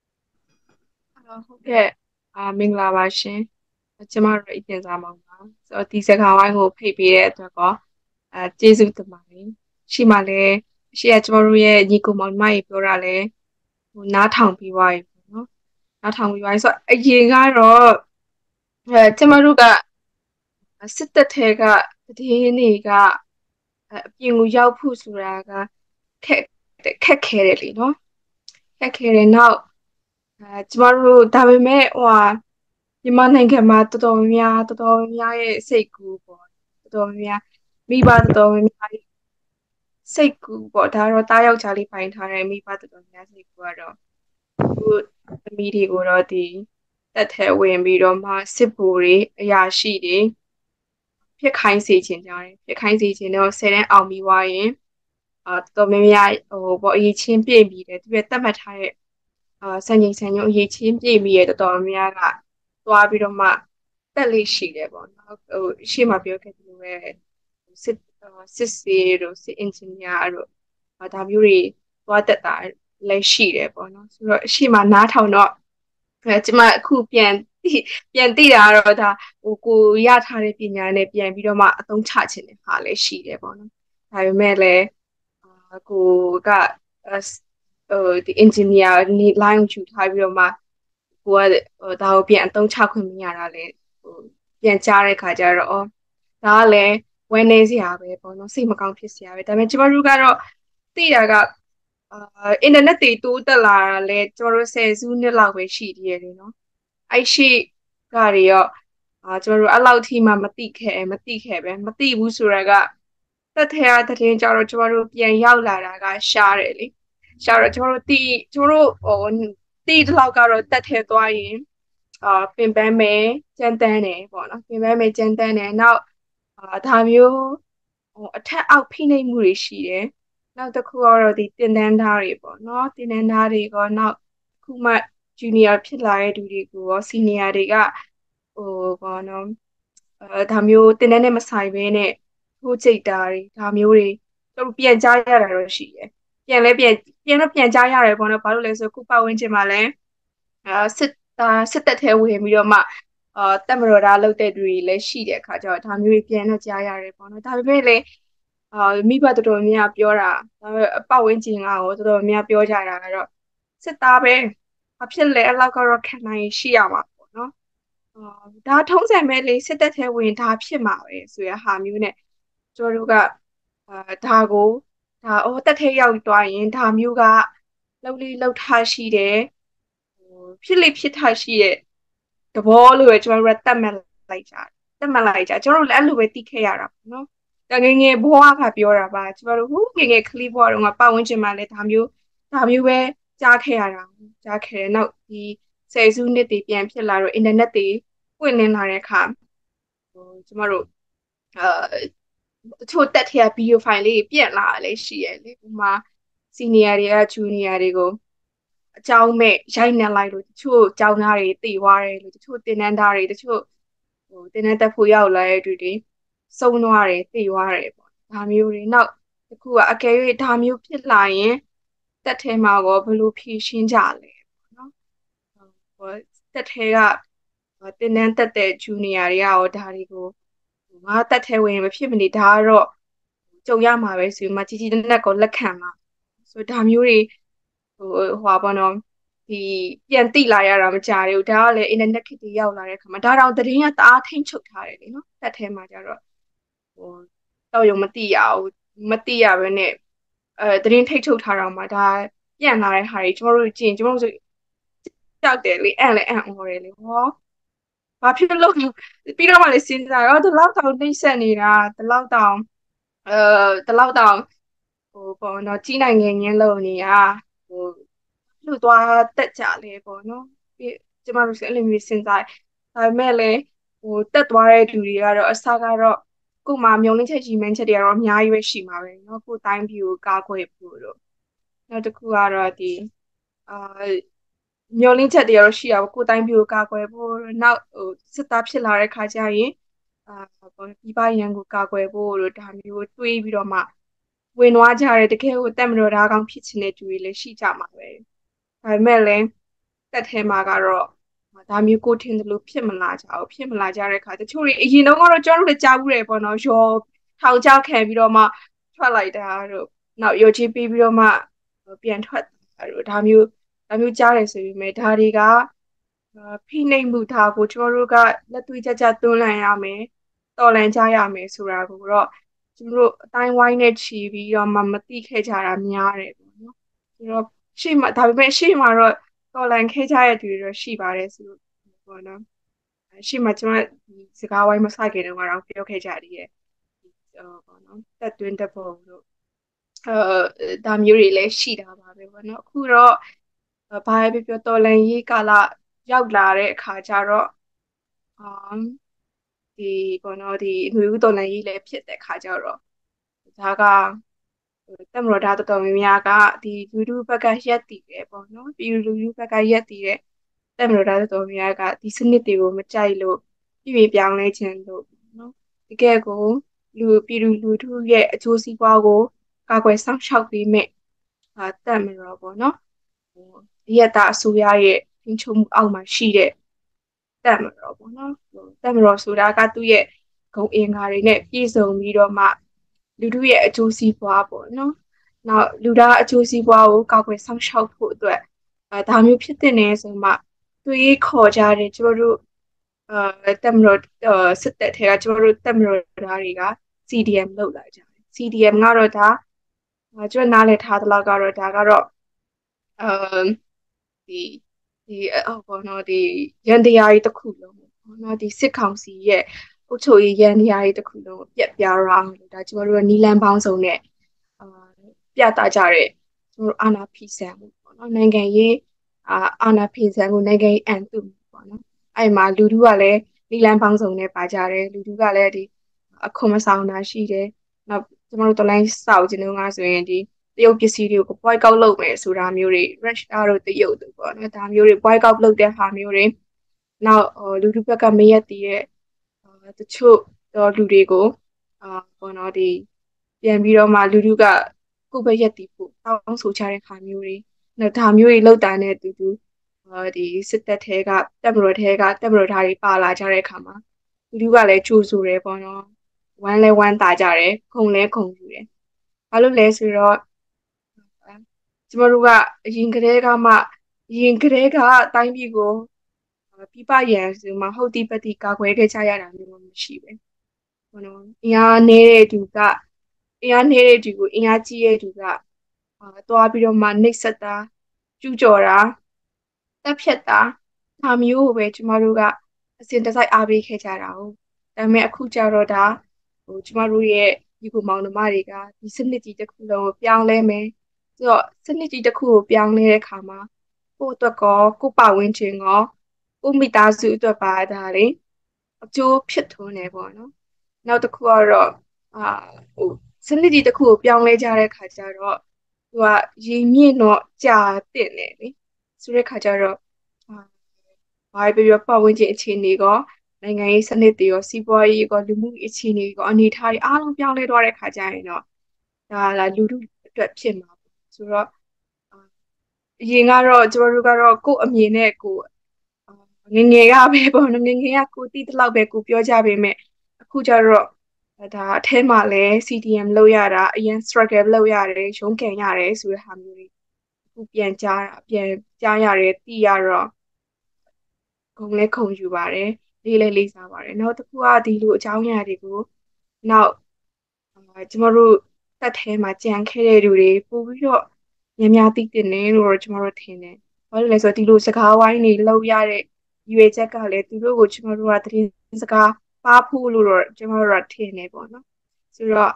မင်္ဂလာပါရှင်ကျမတို့အတင်စားမောင်ပါဆိုတော့ဒီစကားဝိုင်းကိုဖိတ်ပေးတဲ့အတွက်ကောကျေးဇူးတင်ပါတယ်ရှိမှလည်းရှိရကျမတို့ရဲ့ညီကိုမောင်မကြီးပြောတာလဲနားထောင်ပြီးသွားပြီပေါ့နော်နားထောင်ပြီးသွားပြီဆိုတော့အရင်ကတော့ကျမတို့ကစစ်တပ်ထဲကတည်င်းတွေကအပြင်ကိုရောက်ဖို့ဆိုတာကခက်ခဲတယ်လीနော်ခက်ခဲတယ်နောက်ကျမတို့ဒါပေမဲ့မြန်မာနိုင်ငံမှာတော်တော်များရဲ့စိတ်ကူးပေါ့တော်တော်များမိဘတော်တော်များစိတ်ကူးပေါ့ဒါတော့တားယောက်ျားလေးပိုင်ထားတဲ့မိဘတော်တော်များစိတ်ကူးကတော့သူသမီးတွေကိုတော့ဒီတက်ထဲဝင်ပြီးတော့မှစစ်ဗိုလ်တွေအရာရှိတွေဖြစ်ခိုင်းစေခြင်းကြတယ်ဖြစ်ခိုင်းစေခြင်းတော့10တန်းအောင်ပြီးွားရင်တော်တော်များများပေါ့အရေးချင်းပြည့်ပြီးတယ်သူရဲ့တတ်မှတ်ထားတဲ့စံချိန်စံညွှန်းအရေးချင်းပြည့်ပြီးရတော်တော်များကသွားပြီးတော့မှတက်လေးရှိတယ်ပေါ့နော်ရှေ့မှာပြောခဲ့သလိုပဲစစ်စေးတို့စစ်အင်ဂျင်နီယာတို့ဒါမျိုးတွေသွားတက်တာလည်းရှိတယ်ပေါ့နော်ဆိုတော့ရှေ့မှာနားထောင်တော့ကျမအခုပြန်သိတာကတော့ဒါကိုရထားတဲ့ပညာနဲ့ပြန်ပြီးတော့မှအသုံးချခြင်းတဲ့ဟာလည်းရှိတယ်ပေါ့နော်ဒါပေမဲ့လည်းကိုကဒီ engineer နေ line ကိုယူထားပြီးတော့မှကိုကဒါကိုပြန်အသုံးချခွင့်မရတာလေပြန်ကြားတဲ့ခါကျတော့ဒါကလည်းဝမ်းနည်းစရာပဲပေါ့နော်စိတ်မကောင်းဖြစ်စရာပဲဒါပေမဲ့ကျမတို့ကတော့သိတာကအင်တာနက်တွေတိုးတက်လာတာလဲကျမတို့10စုနှစ်လောက်ပဲရှိသေးတယ်နော်အဲ့ရှိကတွေရောကျမတို့အဲ့လောက်ထိမှမသိခဲ့ပဲမသိဘူးဆိုတာကတက်ထဲကတည်င်းကြတော့ကျမတို့ပြန်ရောက်လာတာကရှားတယ်လေရှားတော့ကျမတို့တီးတလောက်ကတော့တက်ထဲသွားရင်ပင်ပန်းမယ်ကြမ်းတမ်းတယ်ပေါ့နော်ပင်ပန်းမယ်ကြမ်းတမ်းတယ်နောက်ဒါမျိုးအထက်အောက်ဖိနှိပ်မှုတွေရှိတယ်နောက်တစ်ခုကတော့ဒီတင်တန်းသားတွေပေါ့နော်တင်တန်းသားတွေကနောက်ခုမှ junior ဖြစ်လာတဲ့သူတွေကိုရော senior တွေကဘောနော်ဒါမျိုးတင်တန်းနဲ့မဆိုင်ဘဲနဲ့ထိုးချိတ်တာတွေဒါမျိုးတွေသူတို့ပြန်ကြားရတာတော့ရှိတယ်ပြန်ကြားရတယ်ပေါ့နော်ဘာလို့လဲဆိုခုပတ်ဝန်းကျင်မှာလည်းစစ်တပ်ထဲဝင်ပြီးတော့မှတက်မတော်သားလုပ်တဲ့သူတွေလည်းရှိတဲ့အခါကျတော့ဒါမျိုးတွေပြန်တော့ကြားရတယ်ပေါ့နော်ဒါပေမဲ့လည်းမိဘတော်တော်များပြောတာပတ်ဝန်းကျင်ကရောတော်တော်များပြောကြတာကတော့စစ်သားပဲဘာဖြစ်လဲအဲ့လောက်ကတော့ခံနိုင်ရှိရမှာပေါ့နော်ဒါထုံးစံပဲလေစစ်တပ်ထဲဝင်ဒါဖြစ်မှာပဲဆိုရဟာမျိုးနဲ့ကျတို့ကဒါကိုတက်ထဲရောက်သွားရင်ဒါမျိုးကလှုပ်ထားရှိတယ်ဖြစ်လေဖြစ်ထားရှိတဲ့သဘောလို့ပဲကျွန်တော်တို့ကတတ်မှတ်လိုက်ကြကျွန်တော်တို့လည်းအဲ့လိုပဲသိခဲ့ရတာပေါ့နော်တငယ်ငယ်ဘဝကပြောတာပါကျွန်တော်တို့ဟိုငယ်ငယ်ကလေးဘဝတုန်းကပတ်ဝန်းကျင်မှာလည်းဒါမျိုးပဲကြားခဲ့ရတာကြားခဲ့တယ်နောက်ဒီဆယ်စုနှစ်တွေပြန်ဖြစ်လာတော့အင်တာနက်တွေပွင့်လင်းလာတဲ့အခါကျွန်တော်တို့တချို့တက်ထရဗီဒီယိုဖိုင်လေးပြန့်လာလည်းရှိရလေဥမာ senior တွေက junior တွေကိုအကြောင်းမဲ့ရိုက်နှက်လိုက်လို့တချို့ကျောင်းသားတွေတေသွားတယ်လို့တချို့တင်နန်းသားတွေတချို့တင်နန်းတက်ဖို့ရောက်လာတဲ့သူတွေစုံသွားတယ်တေသွားတယ်ပေါ့ဒါမျိုးတွေနောက်တခုကအကယ်၍ဒါမျိုးဖြစ်လာရင်တက်ထဲမှာရောဘယ်လိုဖြေရှင်းကြလဲပေါ့နော်တက်ထဲကတင်နန်းတက်တဲ့ junior တွေကရောဒါတွေကိုငါတက်ထဲဝင်မဖြစ်မနေဒါကတော့ကြုံရမှာပဲဆိုမှကြီးတက်ကိုလက်ခံမှာဆိုဒါမျိုးတွေဟွာပေါ့နော်ဒီပြန်တိလာရတာမကြဘူးဒါကလည်းအင်တာနက်ခေတ်ကြီးရောက်လာတဲ့ခါမှာဒါတော့သတင်းကတအားထိမ့်ချုပ်ထားတယ်လေနော်တက်ထဲမှာကြတော့တော့ရုံမသိရဘူးမသိရဘဲနဲ့သတင်းထိတ်ချုပ်ထားတော့မှဒါပြန်လာတဲ့ဟာတွေကျွန်တော်တို့ကြည့်ကျွန်တော်တို့ကြောက်တယ်လေအံ့လဲအံ့ဩတယ်လေဟောဘာဖြစ်လို့ပြီးတော့မှလေစဉ်းစားတော့ဒီလောက်တောင်နှိမ့်ဆက်နေတာဒီလောက်တောင်ပေါ့နော်ကြီးနိုင်ငံငင်းလို့နေတာလူသွားတက်ကြလေပေါ့နော်ပြီးကျမတို့အဲ့လိုမျိုးစဉ်းစားဒါပေမဲ့လည်းတက်သွားတဲ့လူတွေကတော့အစကတော့ကို့မှာမျောလင်းချက်ကြီးမှန်းချက်တွေကတော့အများကြီးပဲရှိမှာပဲเนาะကို့တိုင်းပြည်ကိုကာကွယ်ဖို့တော့နောက်တစ်ခုကတော့ဒီအာမျောလင်းချက်တွေကတော့ရှိတာပေါ့ကို့တိုင်းပြည်ကိုကာကွယ်ဖို့နောက်စစ်သားဖြစ်လာတဲ့ခါကျရင်ပြည်ပရန်ကိုကာကွယ်ဖို့တို့ဒါမျိုးတွေးပြီးတော့မှဝင်သွားကြတယ်တကယ်ကိုတက်မတော်သားကောင်းဖြစ်ချင်တဲ့သူတွေလည်းရှိကြမှာပဲဒါပေမဲ့လည်းတက်ထဲမှာကတော့ဒါမျိုးကိုထင်တယ်လို့ဖြစ်မလာကြဘူးဖြစ်မလာကြတဲ့ခါတချို့တွေအရင်တော့ကတော့ကျွန်တော်တို့လည်းကြားဘူးတယ်ပေါ့နော်ရောထောင်ချခံပြီးတော့မှထွက်လိုက်တာတို့နောက်ရောချေးပြီးတော့မှပြန်ထွက်တာတို့ဒါမျိုးကြားတယ်ဆိုပေမဲ့ဒါတွေကဖိနှိပ်မှုဒါကိုကျွန်တော်တို့ကလက်တွေ့ကြသွန်းလှန်ရမယ်တော်လှန်ကြရမယ်ဆိုတာကိုတော့ကျွန်တော်တို့အတိုင်းဝိုင်းနဲ့ချီပြီးတော့မှမသိခဲ့ကြတာများတယ်ပေါ့နော်ဆိုတော့ဒါပေမဲ့ရှေ့မှာတော့တော်လန်ခဲ့ကြတဲ့သူတွေတော့ရှိပါတယ်ဆိုတော့ပေါ့နော်ရှေ့မှာကျွန်မဒီစကားဝိုင်းမစခင်တုန်းကတော့ပြောခဲ့ကြတယ်ပေါ့နော်တက်တွင်းတက်ဖို့လို့ဒါမျိုးတွေလည်းရှိတာပါပဲပေါ့နော်အခုတော့ဘာပဲပြောတော်လန်ရေးကာလရောက်လာတဲ့အခါကျတော့ဒီပေါ့နော်ဒီຫນွေဦးတော်လန်ရေးလည်းဖြစ်တဲ့အခါကျတော့ဒါကတက်မတော်သားတော်တော်များများကဒီလူလူဘက်ကရက်တည်တယ်ပေါ့နော်ပြီးလူလူဘက်ကရက်တည်တဲ့တက်မတော်သားတော်တော်များများကဒီစနစ်တွေကိုမကြိုက်လို့ပြည်ပြောင်းလဲခြင်းလို့နော်တကယ်ကိုပြည်လူထုရဲ့အကျိုးစီးပွားကိုကာကွယ်စောင့်ရှောက်ပေးမဲ့တက်မတော်ပေါ့နော်ဒီရတာအစိုးရရဲ့ထိန်းချုပ်မှုအောက်မှာရှိတဲ့တက်မတော်ပေါ့နော်တက်မတော်ဆိုတာကသူ့ရဲ့ဂုဏ်အင်္ဂါတွေနဲ့ပြည့်စုံပြီးတော့မှလူထုရဲ့အကျိုးစီးပွားပေါ့နော်နောက်လူသားအကျိုးစီးပွားကိုကာကွယ်စောင့်ရှောက်ဖို့အတွက်ဒါမျိုးဖြစ်တဲ့နေဆိုမှတွေးခေါ်ကြတယ်ကျွန်တော်တို့တက်မတော်စစ်တပ်ထဲကကျွန်တော်တို့တက်မတော်သားတွေက CDM လောက်လာကြတယ် CDM ကတော့ဒါကျွန်တော်နားလည်ထားသလောက်ကတော့ဒါကတော့ဒီဘောနော်ဒီရန်တရားကြီးတစ်ခုလုံးဘောနော်ဒီစစ်ကောင်စီရဲ့အုပ်ချုပ်ရေးရန်တရားကြီးတစ်ခုလုံးပြက်ပြားရောင်းလို့ဒါကျွန်တော်တို့ကနီလန်ပေါင်းစုံနဲ့ပြတာကြတဲ့ကျွန်တော်အာနာဖီဆန်မှုပေါ့နော်နိုင်ငံရေးအာနာဖီဆန်မှုနိုင်ငံရေးအန်တုပေါ့နော်အဲ့မှာလူထုကလည်းနီလန်ပေါင်းစုံနဲ့ပါကြတယ်လူထုကလည်းဒီအခွန်မဆောင်တာရှိတယ်နောက်ကျမတို့တလိုင်းစောက်ခြင်းတော့ဆိုရင်ဒီတရုတ်ပစ္စည်းတွေကို boycott လုပ်မယ်ဆိုတာမျိုးတွေ Russia တို့တရုတ်တို့ပေါ့နော်ဒါမျိုးတွေ boycott လုပ်တဲ့ဟာမျိုးတွေနောက်လူထုဘက်ကမရက်တည်ရဲ့တချို့လူတွေကိုပေါ့နော်ဒီပြန်ပြီးတော့မှလူထုကကိုယ့်ဘက်ရက်တည်ဖို့တောင်းဆိုချတဲ့ခါမျိုးတွေနောက်ဒါမျိုးတွေလောက်တာနဲ့အတူတူဒီစစ်တပ်ထဲကတပ်မတော်သားတွေပါလာကြတဲ့အခါမှာလူထုကလည်းကြိုးဆိုတယ်ပေါ့နော်ဝမ်းလဲဝမ်းသာကြတယ်ခုံလဲခုံယူတယ်ဘာလို့လဲဆိုတော့ကျမတို့ကအရင်ကတည်းကအတိုင်းပြည်ကိုပြပရန်ဆိုမှဟုတ်တိပတိကာကွယ်ခဲ့ကြရတာမျိုးမရှိပဲဘောနော်အင်အားနေတဲ့သူကိုအင်အားကြီးတဲ့သူကသွားပြီးတော့မှနှိပ်စက်တာကျူးကျော်တာတပ်ဖြတ်တာဒါမျိုးကိုပဲကျမတို့ကအစဉ်တစိုက်အားပေးခဲ့ကြတာဟုတ်ဒါပေမဲ့အခုကျတော့ဒါကျမတို့ရဲ့ဒီကိုမောင်နှမတွေကဒီစနစ်ကြီးတစ်ခုလုံးကိုပြောင်းလဲမယ်ဆိုတော့စနစ်ကြီးတစ်ခုကိုပြောင်းလဲတဲ့အခါမှာကိုယ့်အတွက်ကောကိုယ့်ပတ်ဝန်းကျင်ကောကိုမိသားစုအတွက်ပါဒါလေအကျိုးဖြစ်ထွန်းနေပေါ့နော်နောက်တစ်ခုကတော့စနစ်ကြီးတစ်ခုကိုပြောင်းလဲကြတဲ့ခါကျတော့သူကရင်းမြင့်တော့ကြာတဲ့နေလေဆိုတဲ့ခါကျတော့ဘာပဲပြောပတ်ဝန်းကျင်အခြေအနေကောနိုင်ငံရေးစနစ်တွေရောစီးပွားရေးကောလူမှုအခြေအနေကောအနေအထားတွေအားလုံးပြောင်းလဲသွားတဲ့ခါကျရင်တော့ဒါလာလူထုအတွက်ဖြစ်မှာဆိုတော့အရင်ကတော့ကျမတို့ကတော့ကိုယ့်အမြင်နဲ့ကိုငငယ်ကပဲပေါ့နော်ငငယ်ကကိုတီးတလောက်ပဲကိုပြောကြပေမဲ့အခုကျတော့ဒါအထဲမှာလဲ CDM လောက်ရတာအရင် struggle လောက်ရတယ်ရုန်းကန်ရတယ်ဆိုတဲ့ဟာမျိုးတွေအခုပြန်ကြားရတယ်သိရတော့ခုံလဲခုံယူပါတယ်လေးလဲလေးစားပါတယ်နောက်တစ်ခုကဒီလိုအကြောင်းအရာတွေကိုနောက်ကျမတို့တက်ထဲမှာကြံခဲ့တဲ့လူတွေပို့ပြီးတော့များသိတင်နေလို့ကျမတို့ထင်တယ်ဘာလို့လဲဆိုတော့ဒီလိုစကားဝိုင်းတွေလောက်ရတဲ့ရွေချက်ကလည်းသူတို့ကိုကျမတို့ကသတင်းစကားပါဖို့လို့တော့ကျမတို့ကထင်နေပေါ့နော်ဆိုတော့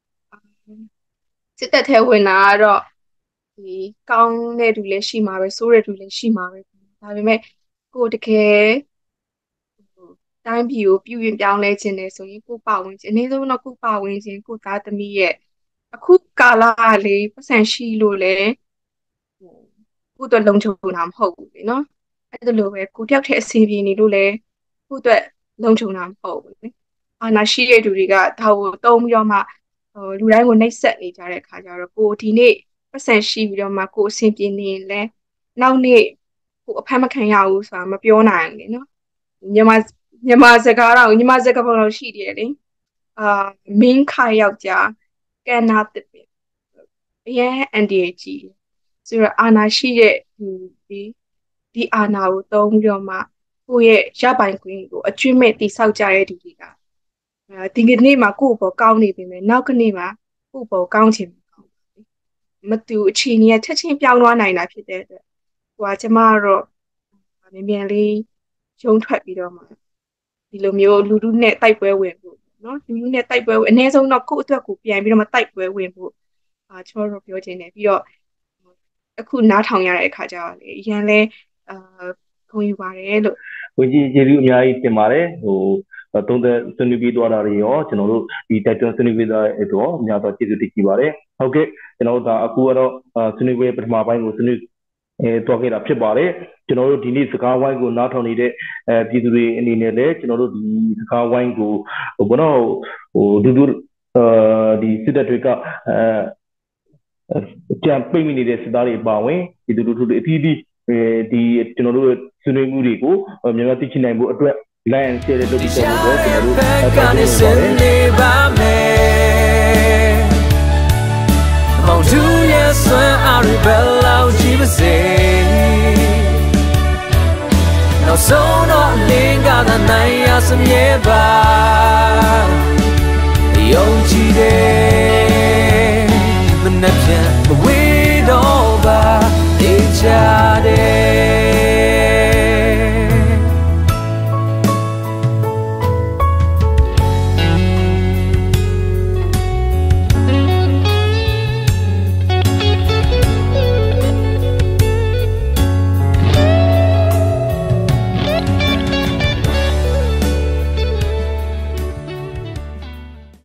စစ်တပ်ထဲဝင်တာကတော့ဒီကောင်းတဲ့သူလည်းရှိမှာပဲဆိုးတဲ့သူလည်းရှိမှာပဲဒါပေမဲ့ကိုတကယ်တိုင်းပြည်ကိုပြုရင်ပြောင်းလဲခြင်းနဲ့ဆိုရင်ကိုပတ်ဝန်းကျင်အနည်းဆုံးတော့ကိုပတ်ဝန်းကျင်ကိုသားသမီးရဲ့အခုကာလလေးပတ်စံရှိလို့လေကိုတော့လုံခြုံတာမဟုတ်ဘူးလေနော်အဲ့ဒါလိုပဲကိုတယောက်တည်းအစီအပြေနေလို့လေကိုအတွက်လုံခြုံတာမဟုတ်ဘူးလေအာနာရှိတဲ့သူတွေကဒါကိုတုံးပြီးတော့မှလူတိုင်းကိုနှိပ်စက်နေကြတဲ့အခါကျတော့ကိုဒီနေ့ပတ်စံရှိပြီးတော့မှကိုအစီအပြေနေရင်လဲနောက်နေ့ကိုအဖမ်းမခံရဘူးဆိုတာမပြောနိုင်ဘူးလေနော်မြန်မာစကားတော့ညီမစကားပုံတော့ရှိတယ်လေမင်းခါယောက်ျားကန်နာတစ်ပင်အရင်အန်ဒီကြီးဆိုတော့အာနာရှိတဲ့ဒီအာနာကိုတုံးပြီးတော့မှကိုယ့်ရဲ့ရပိုင်ခွင့်ကိုအကျွင့်မဲ့တိဆောက်ကြတဲ့သူတွေကဒီနေ့မှာကိုယ့်ဘောကောင်းနေပြီမယ်နောက်ကနေ့မှာကိုယ့်ဘောကောင်းချင်မတူအခြေအနေကချက်ချင်းပြောင်းသွားနိုင်တာဖြစ်တဲ့အတွက်ဟိုကကျမကတော့မြန်လေးရုံးထွက်ပြီးတော့မှဒီလိုမျိုးလူထုနဲ့တိုက်ပွဲဝင်ဖို့နော်လူထုနဲ့တိုက်ပွဲဝင်အနည်းဆုံးတော့ကိုယ့်အတွက်ကိုပြန်ပြီးတော့မှတိုက်ပွဲဝင်ဖို့ကျမတို့ပြောချင်တယ်ပြီးတော့အခုနားထောင်ရတဲ့အခါကျတော့လေရန်လဲဂုဏ်ယူပါတယ်လို့ဝန်ကြီးကျေးဇူးအများကြီးတင်ပါတယ်သုံးသက်ဆွေးနွေးပြီးသွားတာတွေရောကျွန်တော်တို့ဒီတိုက်တွန်းဆွေးနွေးပြီးသားတော့အများသောကျေးဇူးတင်ကြပါတယ်ဟုတ်ကဲ့ကျွန်တော်တို့ဒါအခုကတော့ဆွေးနွေးပွဲပထမပိုင်းကိုဆွေးနွေးတွားခဲ့တာဖြစ်ပါတယ်ကျွန်တော်တို့ဒီနေ့စကားဝိုင်းကိုနားထောင်နေတဲ့ပြည်သူတွေအနေနဲ့လည်းကျွန်တော်တို့ဒီစကားဝိုင်းကိုဘောနော်ဒူဒီစစ်တပ်တွေကကြံပိတ်မိနေတဲ့စစ်သားတွေပါဝင်ဒီလူထုတွေအသီးသီးဒီကျွန်တော်တို့ဆွေးနွေးမှုတွေကိုမြန်မြန်သိချင်နိုင်ဖို့အတွက် line share လုပ်ပြီးတော့ကျွန်တော်တို့ကနေစနေပါမယ်မောင်သူရဲ့ဆွမ်းအားတွေဘယ်လောက်ကြီးပါစေနောက်ဆုံးတော့လင်းကသာနိုင်ရစမြဲပါယုံကြည်တယ်